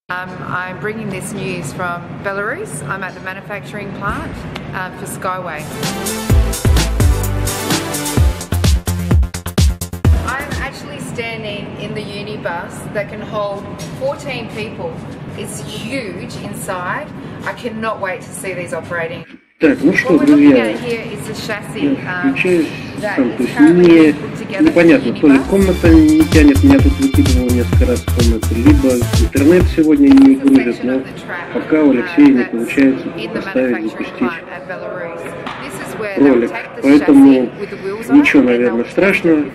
I'm bringing this news from Belarus. I'm at the manufacturing plant for Skyway. I'm actually standing in the uni bus that can hold 14 people. It's huge inside. I cannot wait to see these operating. Так, ну что, What we're друзья, looking at here is the chassis включаюсь that сам, то is есть currently мне put together for the непонятно, uni то ли bus. комната не тянет, меня тут выкидывало несколько раз в комнату, либо интернет сегодня не грузит, но пока у Алексея не получается поставить, запустить ролик, поэтому ничего, наверное, страшного.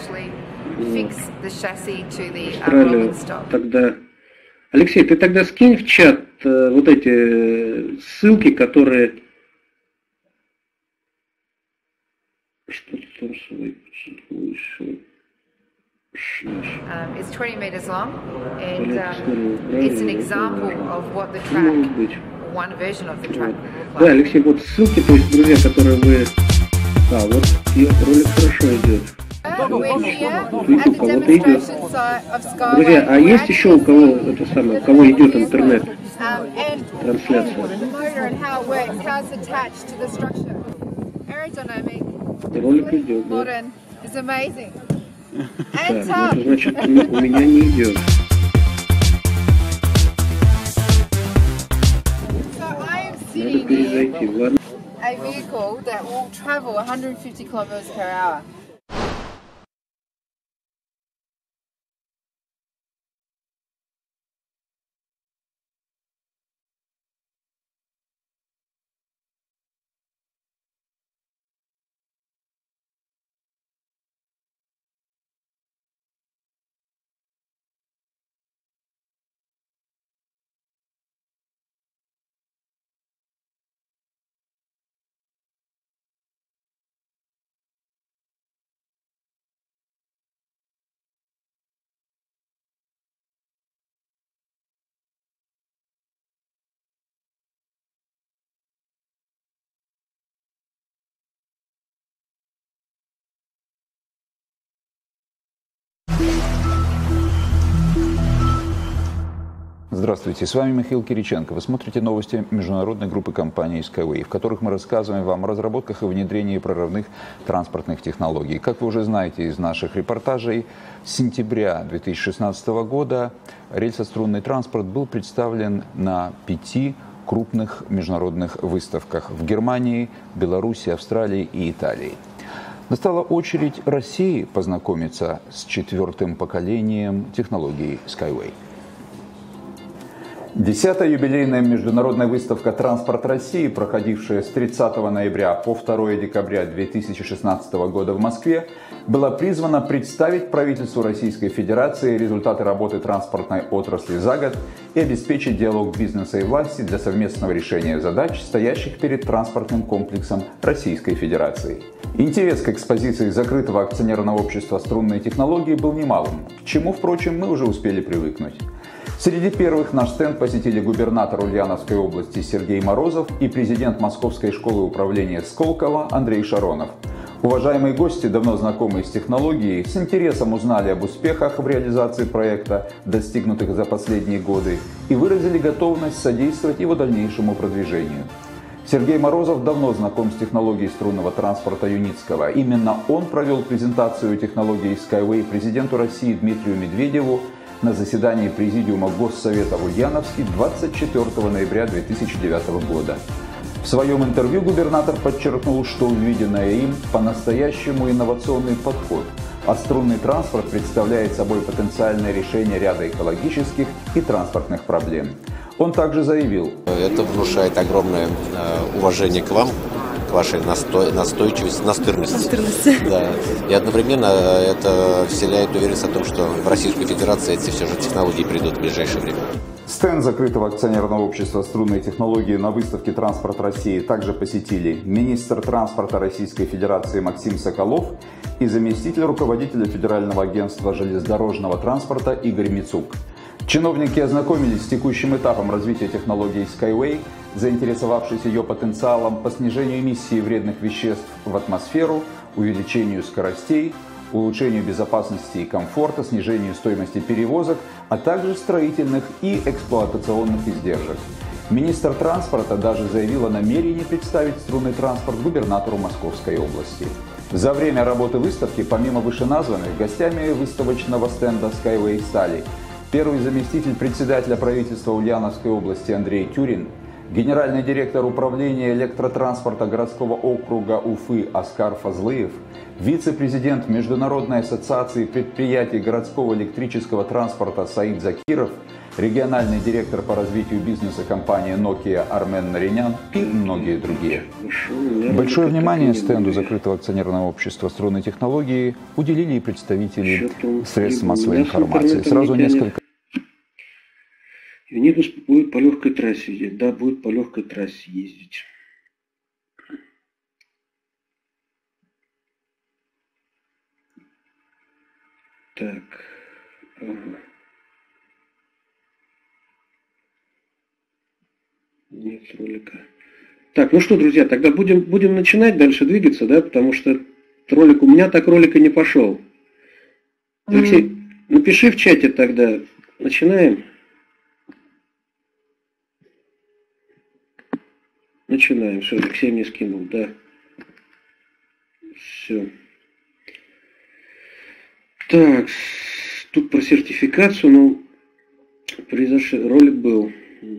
Австралию тогда... Алексей, ты тогда скинь в чат вот эти ссылки, которые... Что-то там выше. It's 20 meters long, and it's an example of what the track, one version of the track will look like. Да, Алексей, вот ссылки, то есть, друзья, которые вы... А, вот ролик хорошо идет. Видите, у кого-то идет. Друзья, а есть еще у кого это самое, у кого идет интернет? Трансляция. Ролик идет, да. Так, это значит, у меня не идет. Надо перезайти, ладно? A vehicle that will travel 150 kilometers per hour. Здравствуйте, с вами Михаил Кириченко. Вы смотрите новости международной группы компании Skyway, в которых мы рассказываем вам о разработках и внедрении прорывных транспортных технологий. Как вы уже знаете из наших репортажей, с сентября 2016 года рельсострунный транспорт был представлен на 5 крупных международных выставках в Германии, Беларуси, Австралии и Италии. Настала очередь России познакомиться с 4-м поколением технологий Skyway. 10-я юбилейная международная выставка «Транспорт России», проходившая с 30 ноября по 2 декабря 2016 года в Москве, была призвана представить правительству Российской Федерации результаты работы транспортной отрасли за год и обеспечить диалог бизнеса и власти для совместного решения задач, стоящих перед транспортным комплексом Российской Федерации. Интерес к экспозиции закрытого акционерного общества «Струнные технологии» был немалым, к чему, впрочем, мы уже успели привыкнуть. Среди первых наш стенд посетили губернатор Ульяновской области Сергей Морозов и президент Московской школы управления Сколково Андрей Шаронов. Уважаемые гости, давно знакомые с технологией, с интересом узнали об успехах в реализации проекта, достигнутых за последние годы, и выразили готовность содействовать его дальнейшему продвижению. Сергей Морозов давно знаком с технологией струнного транспорта Юницкого. Именно он провел презентацию технологии Skyway президенту России Дмитрию Медведеву на заседании Президиума Госсовета в Ульяновске 24 ноября 2009 года. В своем интервью губернатор подчеркнул, что увиденное им по-настоящему инновационный подход, а струнный транспорт представляет собой потенциальное решение ряда экологических и транспортных проблем. Он также заявил: это внушает огромное уважение к вам, к вашей настойчивости, настырности. Да. И одновременно это вселяет уверенность о том, что в Российской Федерации эти все же технологии придут в ближайшее время. Стенд закрытого акционерного общества «Струнные технологии» на выставке «Транспорт России» также посетили министр транспорта Российской Федерации Максим Соколов и заместитель руководителя Федерального агентства железнодорожного транспорта Игорь Мицук. Чиновники ознакомились с текущим этапом развития технологии Skyway, заинтересовавшись ее потенциалом по снижению эмиссии вредных веществ в атмосферу, увеличению скоростей, улучшению безопасности и комфорта, снижению стоимости перевозок, а также строительных и эксплуатационных издержек. Министр транспорта даже заявил о намерении представить струнный транспорт губернатору Московской области. За время работы выставки, помимо вышеназванных, гостями выставочного стенда Skyway стали первый заместитель председателя правительства Ульяновской области Андрей Тюрин, генеральный директор управления электротранспорта городского округа Уфы Оскар Фазлыев, вице-президент Международной ассоциации предприятий городского электрического транспорта Саид Закиров, региональный директор по развитию бизнеса компании Nokia Армен Наринян и многие другие. Большое внимание стенду закрытого акционерного общества «Струнные технологии» уделили и представители средств массовой информации. Сразу несколько. Юнибус будет по легкой трассе ездить. Да, будет по легкой трассе ездить. Так. Ага. Нет ролика. Так, ну что, друзья, тогда будем начинать дальше двигаться, да, потому что ролик у меня так ролика не пошел. Алексей, напиши в чате тогда. Начинаем. Начинаем. Все, Алексей мне скинул, да. Все. Так, тут про сертификацию, ну, ролик был.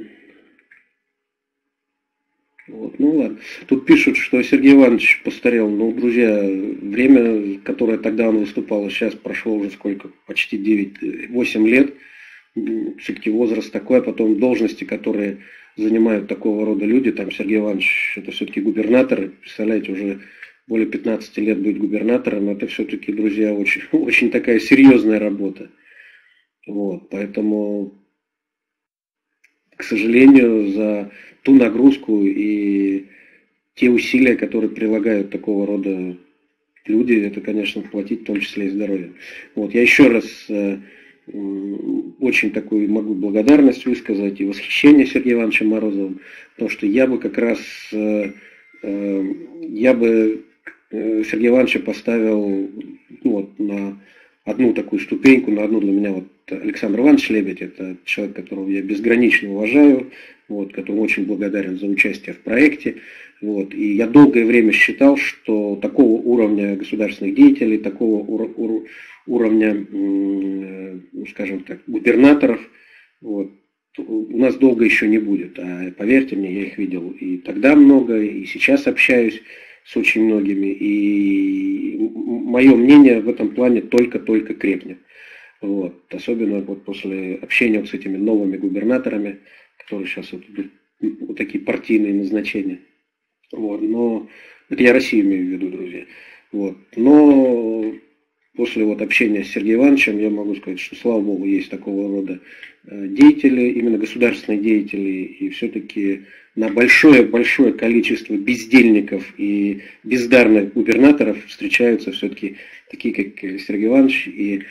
Вот, ну ладно. Тут пишут, что Сергей Иванович постарел. Ну, друзья, время, которое тогда он выступал, сейчас прошло уже сколько? Почти 8 лет. Все-таки возраст такой, а потом должности, которые занимают такого рода люди. Там Сергей Иванович, это все-таки губернатор. Представляете, уже более 15 лет быть губернатором. Это все-таки, друзья, очень, очень такая серьезная работа. Вот, поэтому, к сожалению, за ту нагрузку и те усилия, которые прилагают такого рода люди, это, конечно, платить в том числе и здоровье. Вот, я еще раз очень такую могу благодарность высказать и восхищение Сергеем Ивановичем Морозовым, потому что я бы как раз, Сергея Ивановича поставил вот, на одну такую ступеньку, на одну для меня вот Александр Иванович Лебедь, это человек, которого я безгранично уважаю, вот, которому очень благодарен за участие в проекте. Вот, и я долгое время считал, что такого уровня государственных деятелей, такого уровня, скажем так, губернаторов, вот, у нас долго еще не будет. А поверьте мне, я их видел и тогда много, и сейчас общаюсь с очень многими. И мое мнение в этом плане только-только крепнет. Вот. Особенно вот после общения вот с этими новыми губернаторами, которые сейчас вот идут, вот такие партийные назначения. Вот. Но это я Россию имею в виду, друзья. Вот. Но после вот общения с Сергеем Ивановичем я могу сказать, что, слава богу, есть такого рода деятели, именно государственные деятели, и все-таки на большое-большое количество бездельников и бездарных губернаторов встречаются все-таки такие, как Сергей Иванович, и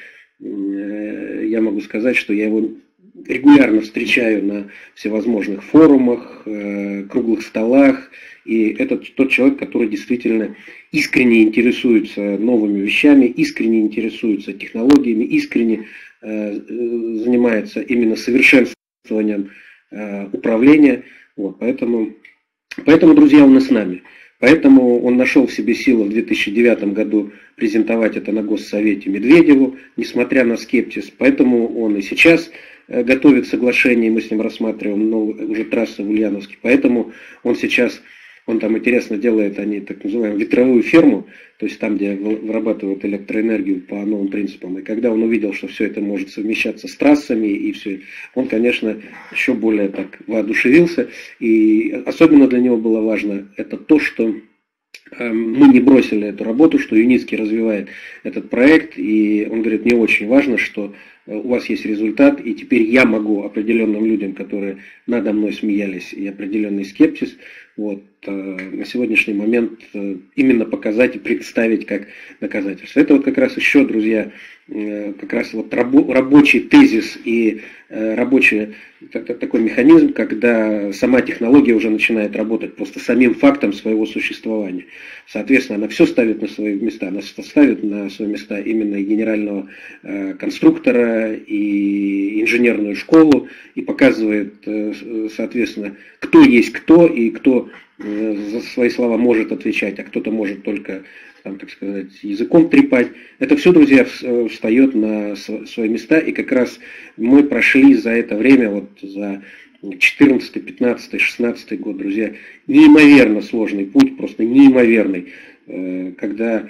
я могу сказать, что я его регулярно встречаю на всевозможных форумах, круглых столах, и это тот человек, который действительно искренне интересуется новыми вещами, искренне интересуется технологиями, искренне занимается именно совершенствованием управления. Вот, поэтому, друзья, он и с нами. Поэтому он нашел в себе силы в 2009 году презентовать это на Госсовете Медведеву, несмотря на скепсис. Поэтому он и сейчас готовит соглашение, мы с ним рассматриваем уже трассу в Ульяновске. Поэтому он сейчас, он там интересно делает, они так называемую ветровую ферму, то есть там, где вырабатывают электроэнергию по новым принципам. И когда он увидел, что все это может совмещаться с трассами и все, он, конечно, еще более так воодушевился. И особенно для него было важно это то, что мы не бросили эту работу, что Юницкий развивает этот проект. И он говорит, мне очень важно, что у вас есть результат, и теперь я могу определенным людям, которые надо мной смеялись, и определенный скепсис, вот, на сегодняшний момент именно показать и представить как доказательство. Это вот как раз еще, друзья, как раз вот рабочий тезис и рабочий такой механизм, когда сама технология уже начинает работать просто самим фактом своего существования. Соответственно, она все ставит на свои места. Она ставит на свои места именно и генерального конструктора, и инженерную школу, и показывает, соответственно, кто есть кто, и кто за свои слова может отвечать, а кто-то может только, там, так сказать, языком трепать. Это все, друзья, встает на свои места, и как раз мы прошли за это время, вот за 14, 15, 16 год, друзья, неимоверно сложный путь, просто неимоверный, когда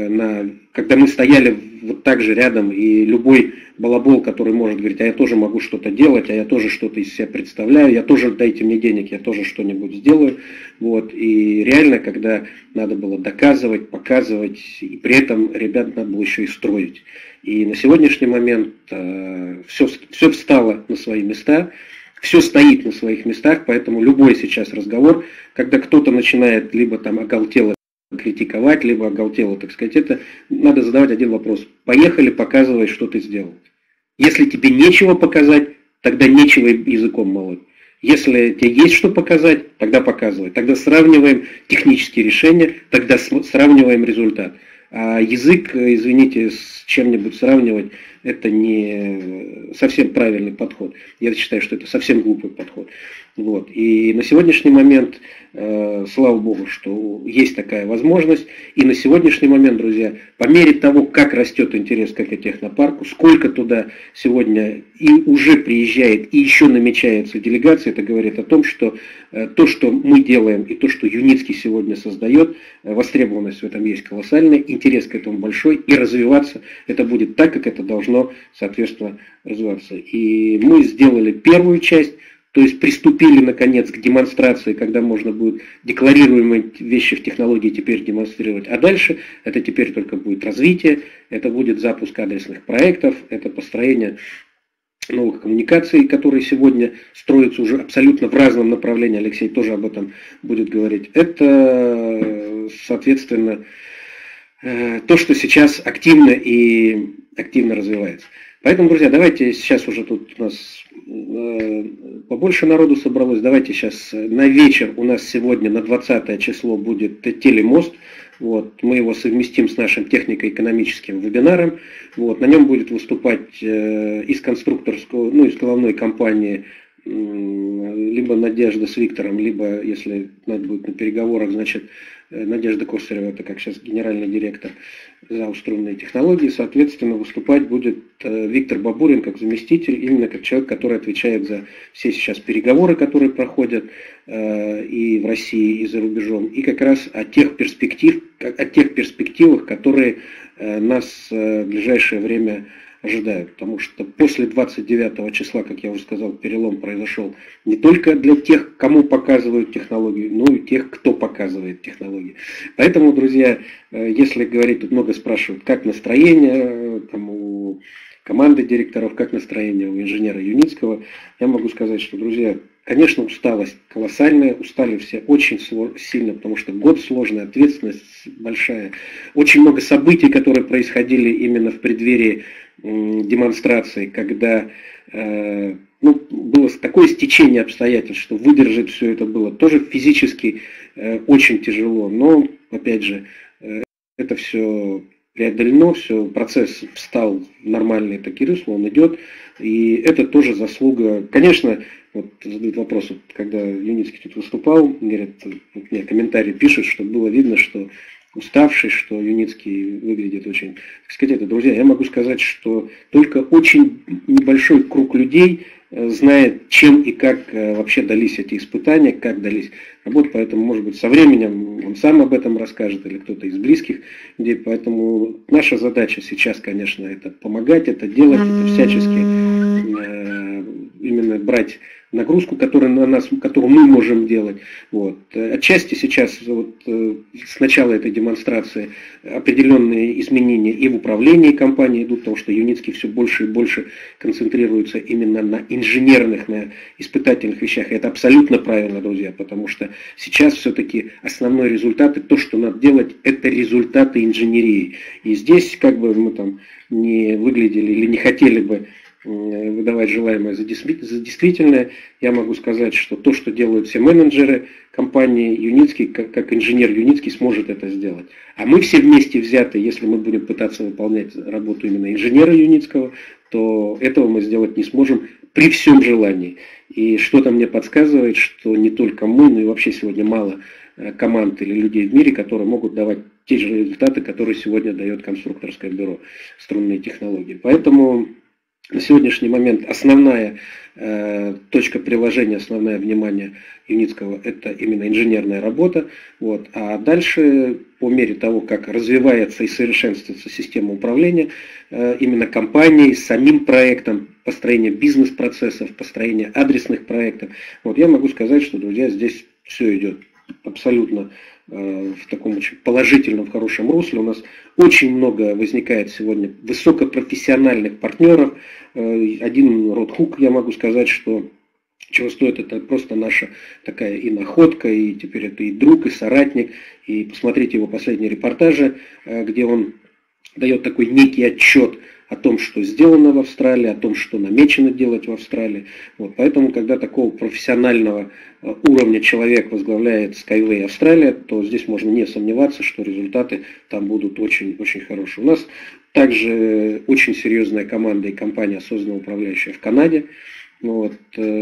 мы стояли вот так же рядом, и любой балабол, который может говорить, а я тоже могу что-то делать, а я тоже что-то из себя представляю, я тоже, дайте мне денег, я тоже что-нибудь сделаю. Вот. И реально, когда надо было доказывать, показывать, и при этом ребят надо было еще и строить. И на сегодняшний момент все встало на свои места, все стоит на своих местах, поэтому любой сейчас разговор, когда кто-то начинает либо там оголтело критиковать, либо оголтело, так сказать, это надо задавать один вопрос. Поехали, показывай, что ты сделал. Если тебе нечего показать, тогда нечего языком молоть. Если тебе есть что показать, тогда показывай. Тогда сравниваем технические решения, тогда сравниваем результат. А язык, извините, с чем-нибудь сравнивать, это не совсем правильный подход. Я считаю, что это совсем глупый подход. Вот. И на сегодняшний момент, слава богу, что есть такая возможность. И на сегодняшний момент, друзья, по мере того, как растет интерес к экотехнопарку, сколько туда сегодня и уже приезжает, и еще намечается делегация, это говорит о том, что то, что мы делаем, и то, что Юницкий сегодня создает, востребованность в этом есть колоссальная, интерес к этому большой, и развиваться это будет так, как это должно, соответственно, развиваться. И мы сделали первую часть. То есть приступили, наконец, к демонстрации, когда можно будет декларируемые вещи в технологии теперь демонстрировать. А дальше это теперь только будет развитие, это будет запуск адресных проектов, это построение новых коммуникаций, которые сегодня строятся уже абсолютно в разном направлении. Алексей тоже об этом будет говорить. Это, соответственно, то, что сейчас активно развивается. Поэтому, друзья, давайте сейчас уже тут у нас побольше народу собралось. Давайте сейчас на вечер у нас сегодня на 20 число будет телемост. Вот, мы его совместим с нашим технико-экономическим вебинаром. Вот, на нем будет выступать из конструкторского, из головной компании либо Надежда с Виктором, либо, если надо будет на переговорах, значит, Надежда Косарева, это как сейчас генеральный директор ЗАО «Струнные технологии». Соответственно, выступать будет Виктор Бабурин как заместитель, именно как человек, который отвечает за все сейчас переговоры, которые проходят и в России, и за рубежом, и как раз о тех перспективах, которые нас в ближайшее время ожидают. Потому что после 29 числа, как я уже сказал, перелом произошел не только для тех, кому показывают технологии, но и тех, кто показывает технологии. Поэтому, друзья, если говорить, тут много спрашивают, как настроение там, у команды директоров, как настроение у инженера Юницкого, я могу сказать, что, друзья, конечно, усталость колоссальная, устали все очень сильно, потому что год сложный, ответственность большая. Очень много событий, которые происходили именно в преддверии демонстрации, когда было такое стечение обстоятельств, что выдержать все это было тоже физически очень тяжело. Но, опять же, это все преодолено, все, процесс встал в нормальные такие русла, он идет. И это тоже заслуга. Конечно, вот задают вопрос, когда Юницкий тут выступал, говорят, мне комментарии пишут, что было видно, что уставший, что Юницкий выглядит очень... Так сказать, это, друзья, я могу сказать, что только очень небольшой круг людей знает, чем и как вообще дались эти испытания, как дались работы, поэтому, может быть, со временем он сам об этом расскажет, или кто-то из близких людей, поэтому наша задача сейчас, конечно, это помогать, это делать, это всячески именно брать нагрузку, которую мы можем делать. Вот. Отчасти сейчас, вот, с начала этой демонстрации, определенные изменения и в управлении компанией идут, потому что Юницкий все больше и больше концентрируется именно на инженерных, на испытательных вещах. И это абсолютно правильно, друзья, потому что сейчас все-таки основной результат, и то, что надо делать, это результаты инженерии. И здесь как бы мы там не выглядели или не хотели бы выдавать желаемое за действительное, я могу сказать, что то, что делают все менеджеры компании, Юницкий, как инженер Юницкий, сможет это сделать. А мы все вместе взяты, если мы будем пытаться выполнять работу именно инженера Юницкого, то этого мы сделать не сможем при всем желании. И что-то мне подсказывает, что не только мы, но и вообще сегодня мало команд или людей в мире, которые могут давать те же результаты, которые сегодня дает конструкторское бюро «Струнные технологии». Поэтому на сегодняшний момент основная точка приложения, основное внимание Юницкого – это именно инженерная работа. Вот. А дальше, по мере того, как развивается и совершенствуется система управления именно компанией, самим проектом, построение бизнес-процессов, построение адресных проектов, вот, я могу сказать, что, друзья, здесь все идет абсолютно в таком очень положительном, в хорошем русле. У нас очень много возникает сегодня высокопрофессиональных партнеров. Один Род Хук, я могу сказать, что чего стоит, это просто наша такая и находка, и теперь это и друг, и соратник. И посмотрите его последние репортажи, где он дает такой некий отчет о том, что сделано в Австралии, о том, что намечено делать в Австралии. Вот, поэтому, когда такого профессионального уровня человек возглавляет Skyway Австралия, то здесь можно не сомневаться, что результаты там будут очень-очень хорошие. У нас также очень серьезная команда и компания, осознанно управляющая в Канаде, вот,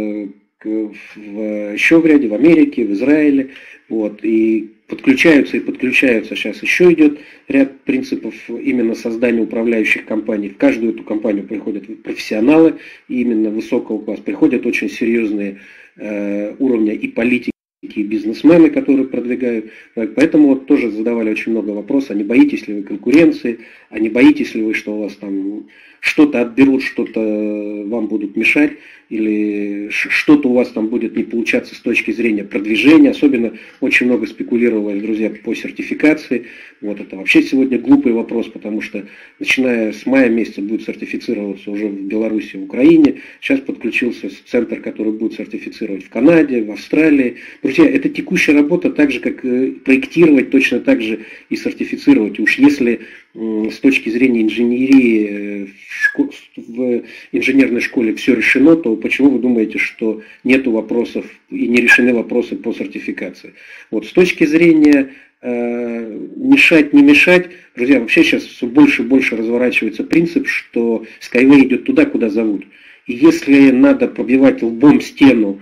еще в ряде, в Америке, в Израиле. Вот, и подключаются сейчас еще идет ряд принципов именно создания управляющих компаний. В каждую эту компанию приходят профессионалы именно высокого класса, приходят очень серьезные уровня и политики, и бизнесмены, которые продвигают. Поэтому вот тоже задавали очень много вопросов, а не боитесь ли вы конкуренции, а не боитесь ли вы, что у вас там что-то отберут, что-то вам будут мешать, или что-то у вас там будет не получаться с точки зрения продвижения. Особенно очень много спекулировалось, друзья, по сертификации. Вот это вообще сегодня глупый вопрос, потому что начиная с мая месяца будет сертифицироваться уже в Беларуси, в Украине. Сейчас подключился центр, который будет сертифицировать в Канаде, в Австралии. Друзья, это текущая работа, так же как проектировать, точно так же и сертифицировать. Уж если с точки зрения инженерии в инженерной школе все решено, то почему вы думаете, что нет вопросов и не решены вопросы по сертификации? Вот с точки зрения мешать, не мешать, друзья, вообще сейчас все больше и больше разворачивается принцип, что Skyway идет туда, куда зовут. И если надо пробивать лбом стену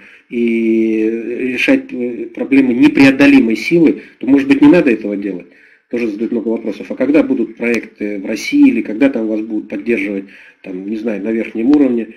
и решать проблемы непреодолимой силы, то, может быть, не надо этого делать. Тоже задают много вопросов. А когда будут проекты в России, или когда там вас будут поддерживать, там, не знаю, на верхнем уровне?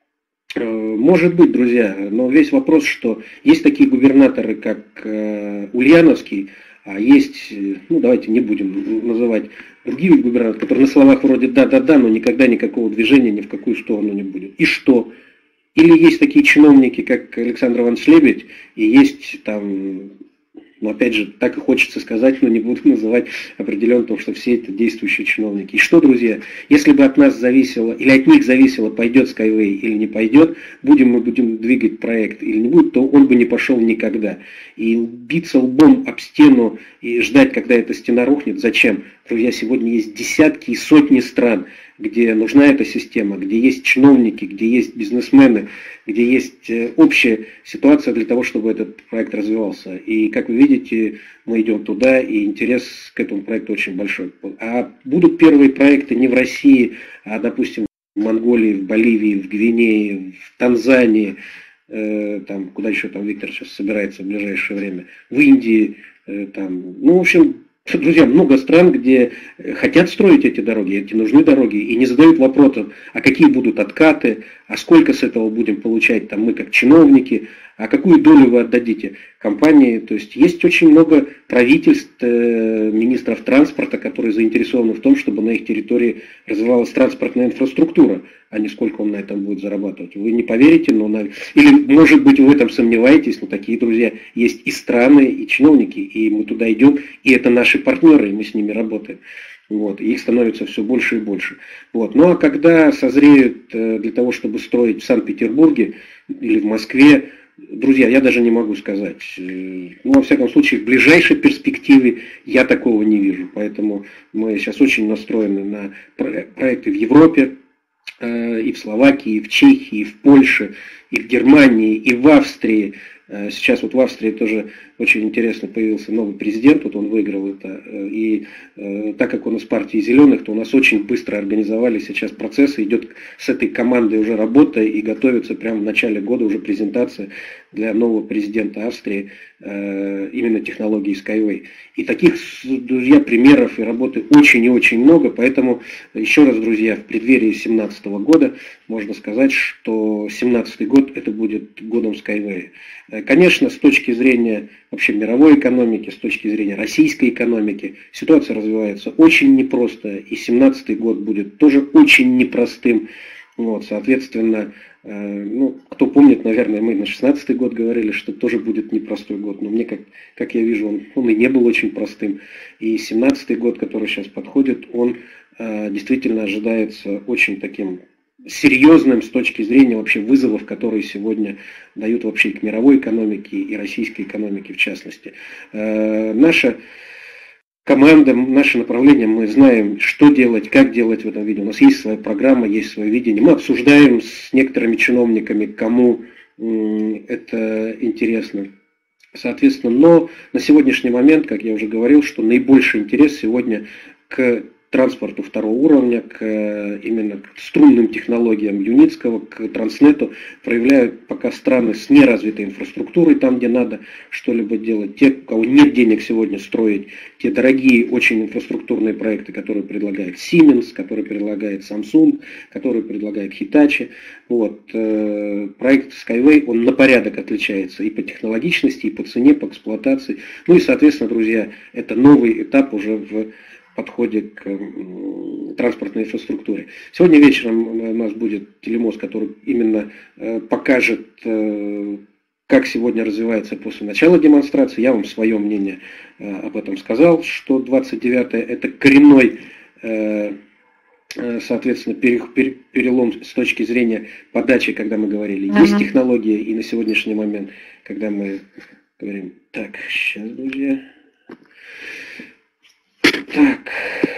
Может быть, друзья, но весь вопрос, что есть такие губернаторы, как Ульяновский, а есть, ну давайте не будем называть другие губернаторы, которые на словах вроде да-да-да, но никогда никакого движения ни в какую сторону не будет. И что? Или есть такие чиновники, как Александр Иванович Лебедь, и есть там... Но опять же, так и хочется сказать, но не буду называть определенно, потому что все это действующие чиновники. И что, друзья, если бы от нас зависело, или от них зависело, пойдет Skyway или не пойдет, мы будем двигать проект или не будет, то он бы не пошел никогда. И биться лбом об стену и ждать, когда эта стена рухнет, зачем? Друзья, сегодня есть десятки и сотни стран, где нужна эта система, где есть чиновники, где есть бизнесмены, где есть общая ситуация для того, чтобы этот проект развивался. И, как вы видите, мы идем туда, и интерес к этому проекту очень большой. А будут первые проекты не в России, а, допустим, в Монголии, в Боливии, в Гвинее, в Танзании, там, куда еще там Виктор сейчас собирается в ближайшее время, в Индии, там, ну, в общем... Друзья, много стран, где хотят строить эти дороги, эти нужны дороги, и не задают вопросов, а какие будут откаты, а сколько с этого будем получать там мы как чиновники, а какую долю вы отдадите компании. То есть есть очень много правительств, министров транспорта, которые заинтересованы в том, чтобы на их территории развивалась транспортная инфраструктура, а не сколько он на этом будет зарабатывать. Вы не поверите, или может быть вы в этом сомневаетесь, но такие, друзья, есть и страны, и чиновники, и мы туда идем, и это наши партнеры, и мы с ними работаем. Вот, и их становится все больше и больше. Вот. Ну а когда созреют для того, чтобы строить в Санкт-Петербурге или в Москве, друзья, я даже не могу сказать. Ну, во всяком случае, в ближайшей перспективе я такого не вижу. Поэтому мы сейчас очень настроены на проекты в Европе, и в Словакии, и в Чехии, и в Польше, и в Германии, и в Австрии. Сейчас вот в Австрии тоже очень интересно появился новый президент, вот он выиграл это, и так как он из партии зеленых, то у нас очень быстро организовали сейчас процессы, идет с этой командой уже работа и готовится прямо в начале года уже презентация для нового президента Австрии именно технологии Skyway. И таких, друзья, примеров и работы очень и очень много, поэтому еще раз, друзья, в преддверии 2017 года можно сказать, что 2017 год это будет годом Skyway. Конечно, с точки зрения вообще мировой экономики, с точки зрения российской экономики, ситуация развивается очень непросто, и 2017 год будет тоже очень непростым. Вот, соответственно, кто помнит, наверное, мы на 2016 год говорили, что тоже будет непростой год, но мне, как я вижу, он и не был очень простым. И 2017 год, который сейчас подходит, он действительно ожидается очень таким серьезным с точки зрения вообще вызовов, которые сегодня дают вообще к мировой экономике и российской экономике в частности. Наша команда, наше направление, мы знаем, что делать, как делать в этом виде. У нас есть своя программа, есть свое видение. Мы обсуждаем с некоторыми чиновниками, кому это интересно. Соответственно, но на сегодняшний момент, как я уже говорил, что наибольший интерес сегодня к транспорту второго уровня, именно к струнным технологиям Юницкого, к Транснету проявляют пока страны с неразвитой инфраструктурой, там, где надо что-либо делать. Те, у кого нет денег сегодня строить те дорогие очень инфраструктурные проекты, которые предлагает Siemens, которые предлагает Samsung, которые предлагает Hitachi. Вот. Проект Skyway, он на порядок отличается и по технологичности, и по цене, по эксплуатации. Ну и, соответственно, друзья, это новый этап уже в подходе к транспортной инфраструктуре. Сегодня вечером у нас будет телемост, который именно покажет, как сегодня развивается после начала демонстрации. Я вам свое мнение об этом сказал, что 29-е это коренной, соответственно, перелом с точки зрения подачи, когда мы говорили, есть технология, и на сегодняшний момент, когда мы говорим, так, сейчас, друзья. Так.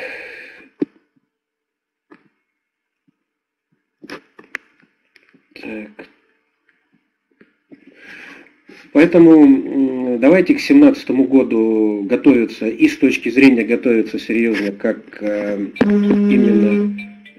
Поэтому давайте к 2017 году готовиться и с точки зрения готовиться серьезно, как именно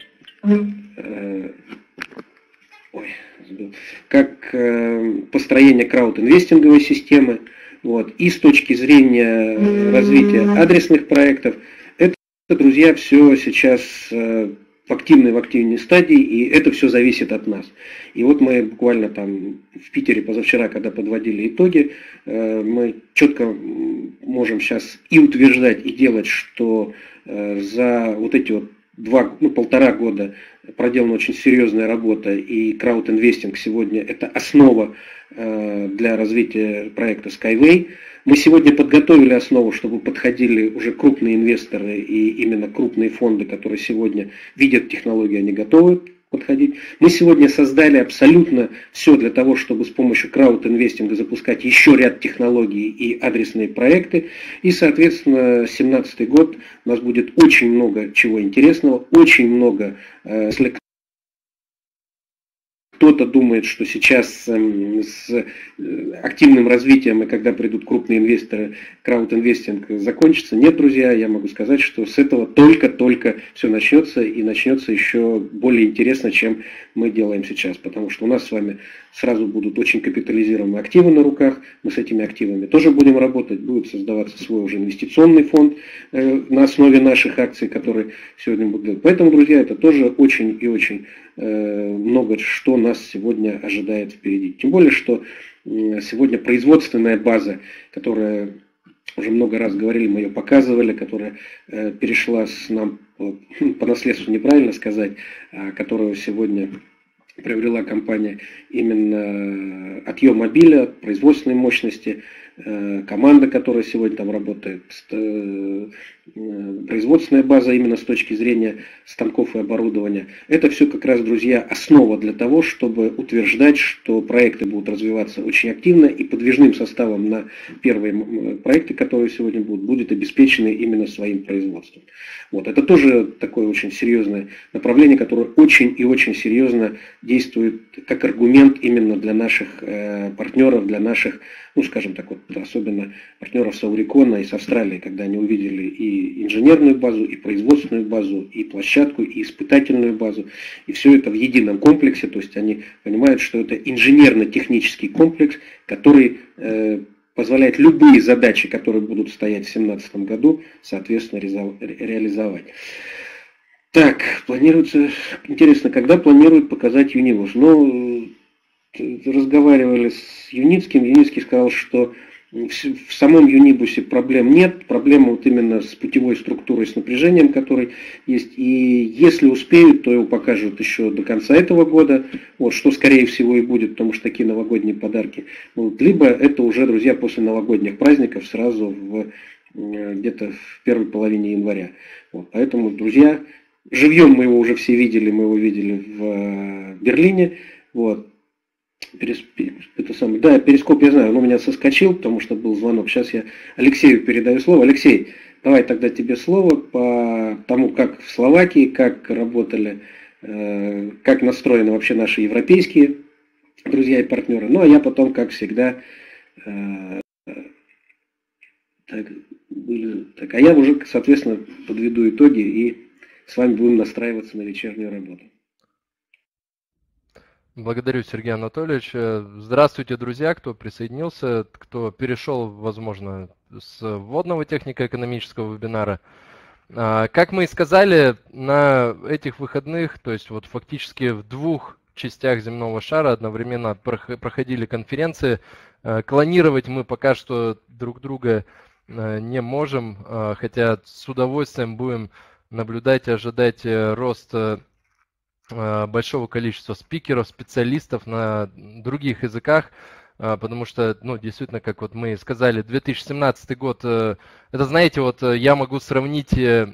как построение крауд-инвестинговой системы. Вот. И с точки зрения развития адресных проектов, это, друзья, все сейчас в активной стадии, и это все зависит от нас. И вот мы буквально там в Питере позавчера, когда подводили итоги, мы четко можем сейчас и утверждать, и делать, что за вот эти вот полтора года проделана очень серьезная работа, и крауд-инвестинг сегодня это основа для развития проекта Skyway. Мы сегодня подготовили основу, чтобы подходили уже крупные инвесторы и именно крупные фонды, которые сегодня видят технологию, они готовы подходить. Мы сегодня создали абсолютно все для того, чтобы с помощью крауд-инвестинга запускать еще ряд технологий и адресные проекты. И, соответственно, 2017 год у нас будет очень много чего интересного, очень много. Если кто-то думает, что сейчас с активным развитием и когда придут крупные инвесторы, крауд-инвестинг закончится. Нет, друзья, я могу сказать, что с этого только все начнется, и начнется еще более интересно, чем мы делаем сейчас. Потому что у нас с вами сразу будут очень капитализируемые активы на руках. Мы с этими активами тоже будем работать. Будет создаваться свой уже инвестиционный фонд на основе наших акций, которые сегодня будут делать. Поэтому, друзья, это тоже очень и очень много что нас сегодня ожидает впереди. Тем более, что сегодня производственная база, которая, уже много раз говорили, мы ее показывали, которая перешла с нам по наследству, неправильно сказать, которую сегодня приобрела компания именно от ее мобиля, производственной мощности, команда, которая сегодня там работает, производственная база именно с точки зрения станков и оборудования. Это все как раз, друзья, основа для того, чтобы утверждать, что проекты будут развиваться очень активно и подвижным составом на первые проекты, которые сегодня будут, будет обеспечены именно своим производством. Вот. Это тоже такое очень серьезное направление, которое очень и очень серьезно действует как аргумент именно для наших партнеров, для наших, ну скажем так, вот, особенно партнеров с Аурикона и с Австралии, когда они увидели и инженерную базу, и производственную базу, и площадку, и испытательную базу, и все это в едином комплексе, то есть они понимают, что это инженерно-технический комплекс, который позволяет любые задачи, которые будут стоять в 2017 году, соответственно, реализовать. Так, планируется, интересно, когда планируют показать Юнивус? Ну, разговаривали с Юницким, Юницкий сказал, что в самом Юнибусе проблем нет, проблема вот именно с путевой структурой, с напряжением, который есть, и если успеют, то его покажут еще до конца этого года, вот, что скорее всего и будет, потому что такие новогодние подарки, вот, либо это уже, друзья, после новогодних праздников сразу где-то в первой половине января. Вот, поэтому, друзья, живьем мы его уже все видели, мы его видели в Берлине, вот. Да, перископ я знаю, он у меня соскочил, потому что был звонок. Сейчас я Алексею передаю слово. Алексей, давай тогда тебе слово по тому, как в Словакии, как работали, как настроены вообще наши европейские друзья и партнеры. Ну, а я потом, как всегда, а я уже, соответственно, подведу итоги и с вами будем настраиваться на вечернюю работу. Благодарю, Сергей Анатольевич. Здравствуйте, друзья, кто присоединился, кто перешел, возможно, с вводного технико-экономического вебинара. Как мы и сказали, на этих выходных, то есть вот фактически в двух частях земного шара одновременно проходили конференции. Клонировать мы пока что друг друга не можем, хотя с удовольствием будем наблюдать и ожидать рост большого количества спикеров, специалистов на других языках, потому что, ну, действительно, как вот мы сказали, 2017 год, это, знаете, вот я могу сравнить,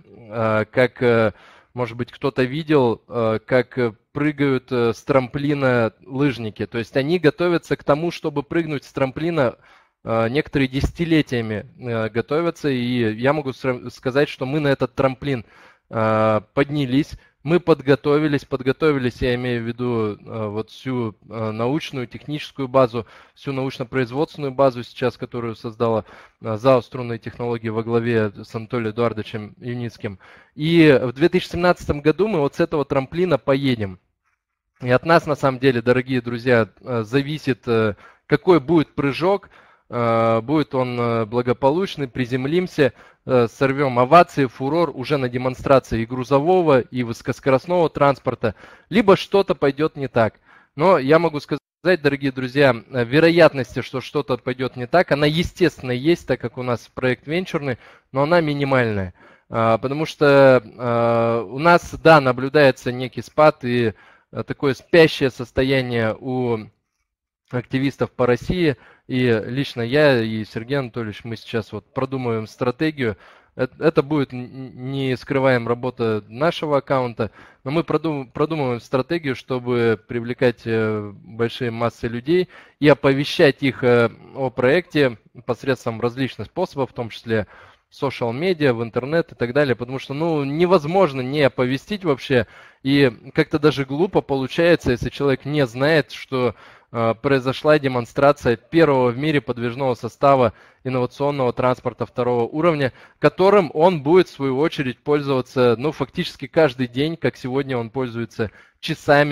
как, может быть, кто-то видел, как прыгают с трамплина лыжники, то есть они готовятся к тому, чтобы прыгнуть с трамплина, некоторые десятилетиями готовятся, и я могу сказать, что мы на этот трамплин поднялись. Мы подготовились, я имею в виду вот всю научную, техническую базу, всю научно-производственную базу сейчас, которую создала ЗАО «Струнные технологии» во главе с Анатолием Эдуардовичем Юницким. И в 2017 году мы вот с этого трамплина поедем. И от нас, на самом деле, дорогие друзья, зависит, какой будет прыжок, будет он благополучный, приземлимся, сорвем овации, фурор уже на демонстрации и грузового, и высокоскоростного транспорта, либо что-то пойдет не так. Но я могу сказать, дорогие друзья, вероятность, что что-то пойдет не так, она естественно есть, так как у нас проект венчурный, но она минимальная. Потому что у нас, да, наблюдается некий спад и такое спящее состояние у активистов по России. И лично я и Сергей Анатольевич, мы сейчас вот продумываем стратегию. Это будет, не скрываем, работа нашего аккаунта, но мы продумываем стратегию, чтобы привлекать большие массы людей и оповещать их о проекте посредством различных способов, в том числе social медиа, в интернет и так далее, потому что, ну, невозможно не оповестить вообще, и как-то даже глупо получается, если человек не знает, что произошла демонстрация первого в мире подвижного состава инновационного транспорта второго уровня, которым он будет в свою очередь пользоваться, ну, фактически каждый день, как сегодня он пользуется часами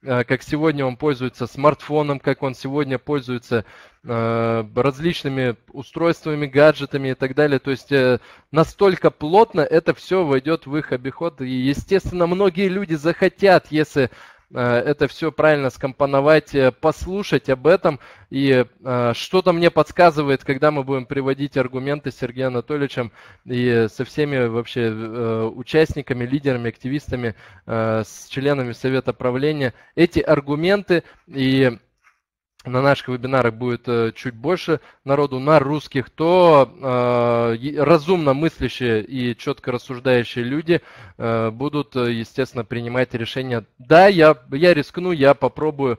как сегодня он пользуется смартфоном, как он сегодня пользуется различными устройствами, гаджетами и так далее. То есть настолько плотно это все войдет в их обиход. И, естественно, многие люди захотят, если это все правильно скомпоновать, послушать об этом. И что-то мне подсказывает, когда мы будем приводить аргументы с Сергеем Анатольевичем и со всеми вообще участниками, лидерами, активистами, с членами Совета правления, эти аргументы и на наших вебинарах будет чуть больше народу на русских, то разумно мыслящие и четко рассуждающие люди будут, естественно, принимать решения. Да, я рискну, я попробую,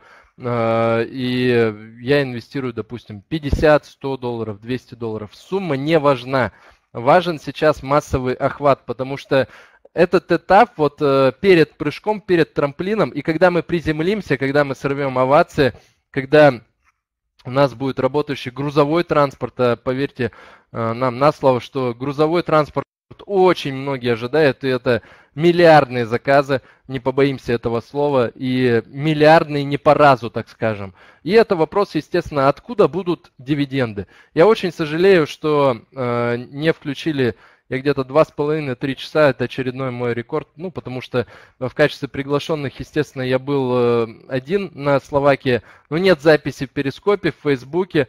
и я инвестирую, допустим, 50, 100 долларов, 200 долларов. Сумма не важна. Важен сейчас массовый охват, потому что этот этап вот перед прыжком, перед трамплином, и когда мы приземлимся, когда мы сорвем овации, когда у нас будет работающий грузовой транспорт, поверьте нам на слово, что грузовой транспорт очень многие ожидают, и это миллиардные заказы, не побоимся этого слова, и миллиардные не по разу, так скажем. И это вопрос, естественно, откуда будут дивиденды. Я очень сожалею, что не включили. Я где-то 2,5-3 часа, это очередной мой рекорд, ну, потому что в качестве приглашенных, естественно, я был один на Словакии, но нет записи в Перископе, в Фейсбуке,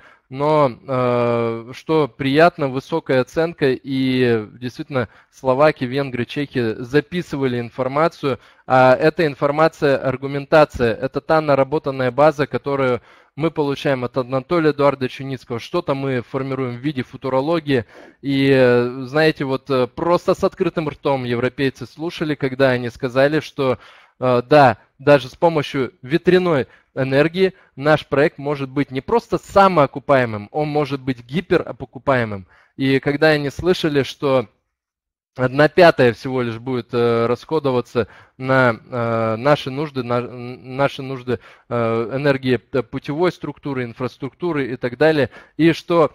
но, что приятно, высокая оценка, и действительно словаки, венгры, чехи записывали информацию, а эта информация, аргументация, это та наработанная база, которую мы получаем от Анатолия Эдуардовича Юницкого, что-то мы формируем в виде футурологии. И, знаете, вот просто с открытым ртом европейцы слушали, когда они сказали, что да, даже с помощью ветряной энергии наш проект может быть не просто самоокупаемым, он может быть гиперокупаемым. И когда они слышали, что 1/5 всего лишь будет расходоваться на наши нужды энергии путевой структуры, инфраструктуры и так далее, и что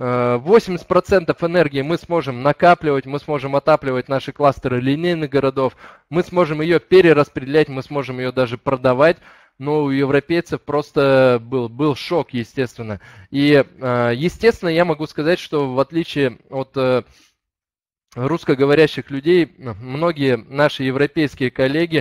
80% энергии мы сможем накапливать, мы сможем отапливать наши кластеры линейных городов, мы сможем ее перераспределять, мы сможем ее даже продавать. Но у европейцев просто был шок, естественно. И, естественно, я могу сказать, что в отличие от русскоговорящих людей, многие наши европейские коллеги,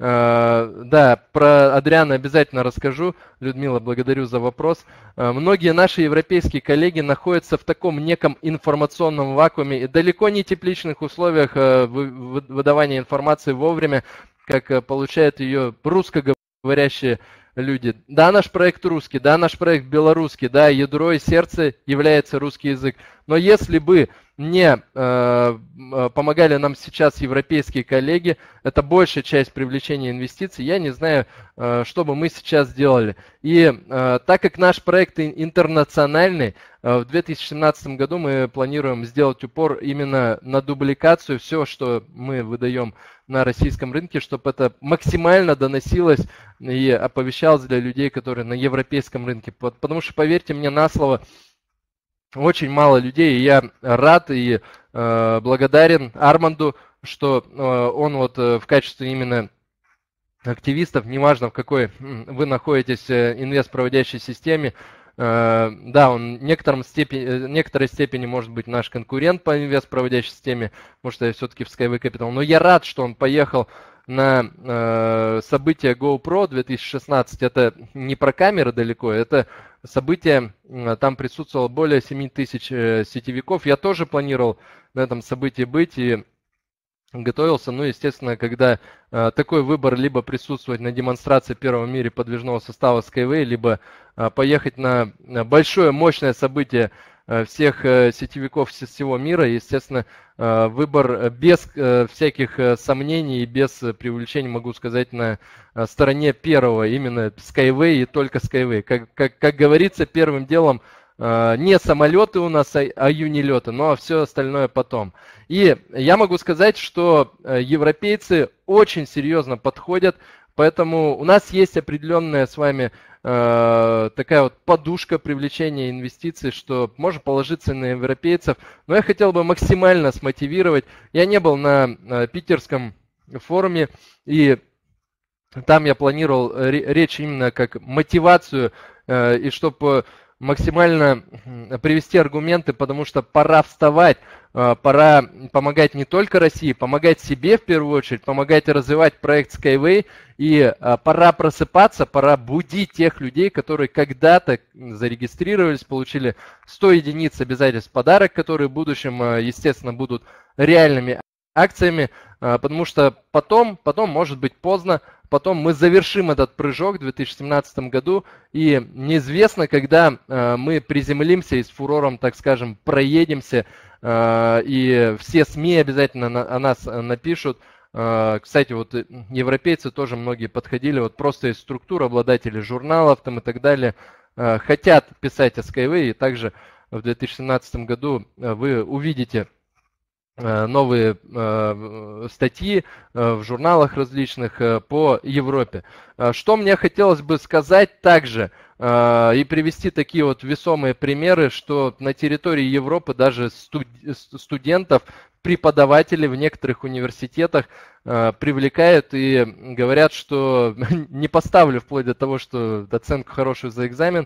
да, про Адриана обязательно расскажу, Людмила, благодарю за вопрос. Многие наши европейские коллеги находятся в таком неком информационном вакууме и далеко не тепличных условиях выдавания информации вовремя, как получают ее русскоговорящие люди. Да, наш проект русский, да, наш проект белорусский, да, ядро и сердце является русский язык. Но если бы не помогали нам сейчас европейские коллеги, это большая часть привлечения инвестиций, я не знаю, что бы мы сейчас сделали. И так как наш проект интернациональный, в 2017 году мы планируем сделать упор именно на дубликацию, все, что мы выдаем на российском рынке, чтобы это максимально доносилось и оповещалось для людей, которые на европейском рынке. Потому что, поверьте мне на слово, очень мало людей, и я рад и благодарен Арманду, что он вот в качестве именно активистов, неважно в какой вы находитесь инвестпроводящей системе, да, он в некоторой степени может быть наш конкурент по инвестпроводящей системе, потому что я все-таки в Skyway Capital, но я рад, что он поехал на событие GoPro 2016, это не про камеры далеко, это событие, там присутствовало более 7 тысяч сетевиков. Я тоже планировал на этом событии быть и готовился. Ну, естественно, когда такой выбор либо присутствовать на демонстрации первого в мире подвижного состава Skyway, либо поехать на большое, мощное событие всех сетевиков всего мира, естественно, выбор без всяких сомнений и без привлечения, могу сказать, на стороне первого, именно Skyway и только Skyway. Как говорится, первым делом не самолеты у нас, а юнилеты, но все остальное потом. И я могу сказать, что европейцы очень серьезно подходят, поэтому у нас есть определенная с вами такая вот подушка привлечения инвестиций, что можно положиться на европейцев. Но я хотел бы максимально смотивировать. Я не был на питерском форуме, и Там я планировал речь именно как мотивацию, и чтобы максимально привести аргументы, потому что пора вставать, пора помогать не только России, помогать себе в первую очередь, помогать развивать проект Skyway, и пора просыпаться, пора будить тех людей, которые когда-то зарегистрировались, получили 100 единиц обязательств в подарок, которые в будущем, естественно, будут реальными акциями, потому что потом может быть поздно, потом мы завершим этот прыжок в 2017 году, и неизвестно, когда мы приземлимся и с фурором, так скажем, проедемся, и все СМИ обязательно о нас напишут. Кстати, вот европейцы тоже многие подходили, вот просто из структур, обладатели журналов там и так далее, хотят писать о Skyway, и также в 2017 году вы увидите новые статьи в журналах различных по Европе. Что мне хотелось бы сказать также и привести такие вот весомые примеры, что на территории Европы даже студентов, преподаватели в некоторых университетах привлекают и говорят, что не поставлю вплоть до того, что оценку хорошую за экзамен.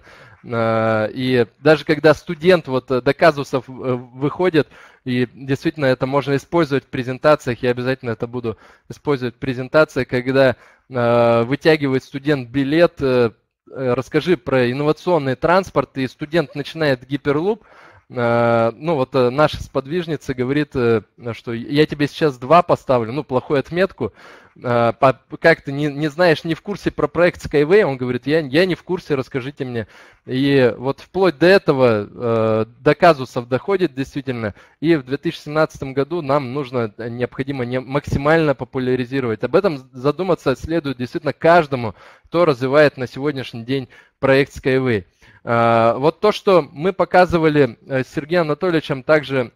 И даже когда студент вот до казусов выходит, и действительно это можно использовать в презентациях, я обязательно это буду использовать в презентации, когда вытягивает студент билет, расскажи про инновационный транспорт, и студент начинает гиперлуп. Ну вот наша сподвижница говорит, что я тебе сейчас 2 поставлю, ну плохую отметку, как ты не знаешь, не в курсе про проект Skyway, он говорит, я не в курсе, расскажите мне. И вот вплоть до этого, до казусов доходит действительно, и в 2017 году нам необходимо максимально популяризировать. Об этом задуматься следует действительно каждому, кто развивает на сегодняшний день проект Skyway. Вот то, что мы показывали с Сергеем Анатольевичем также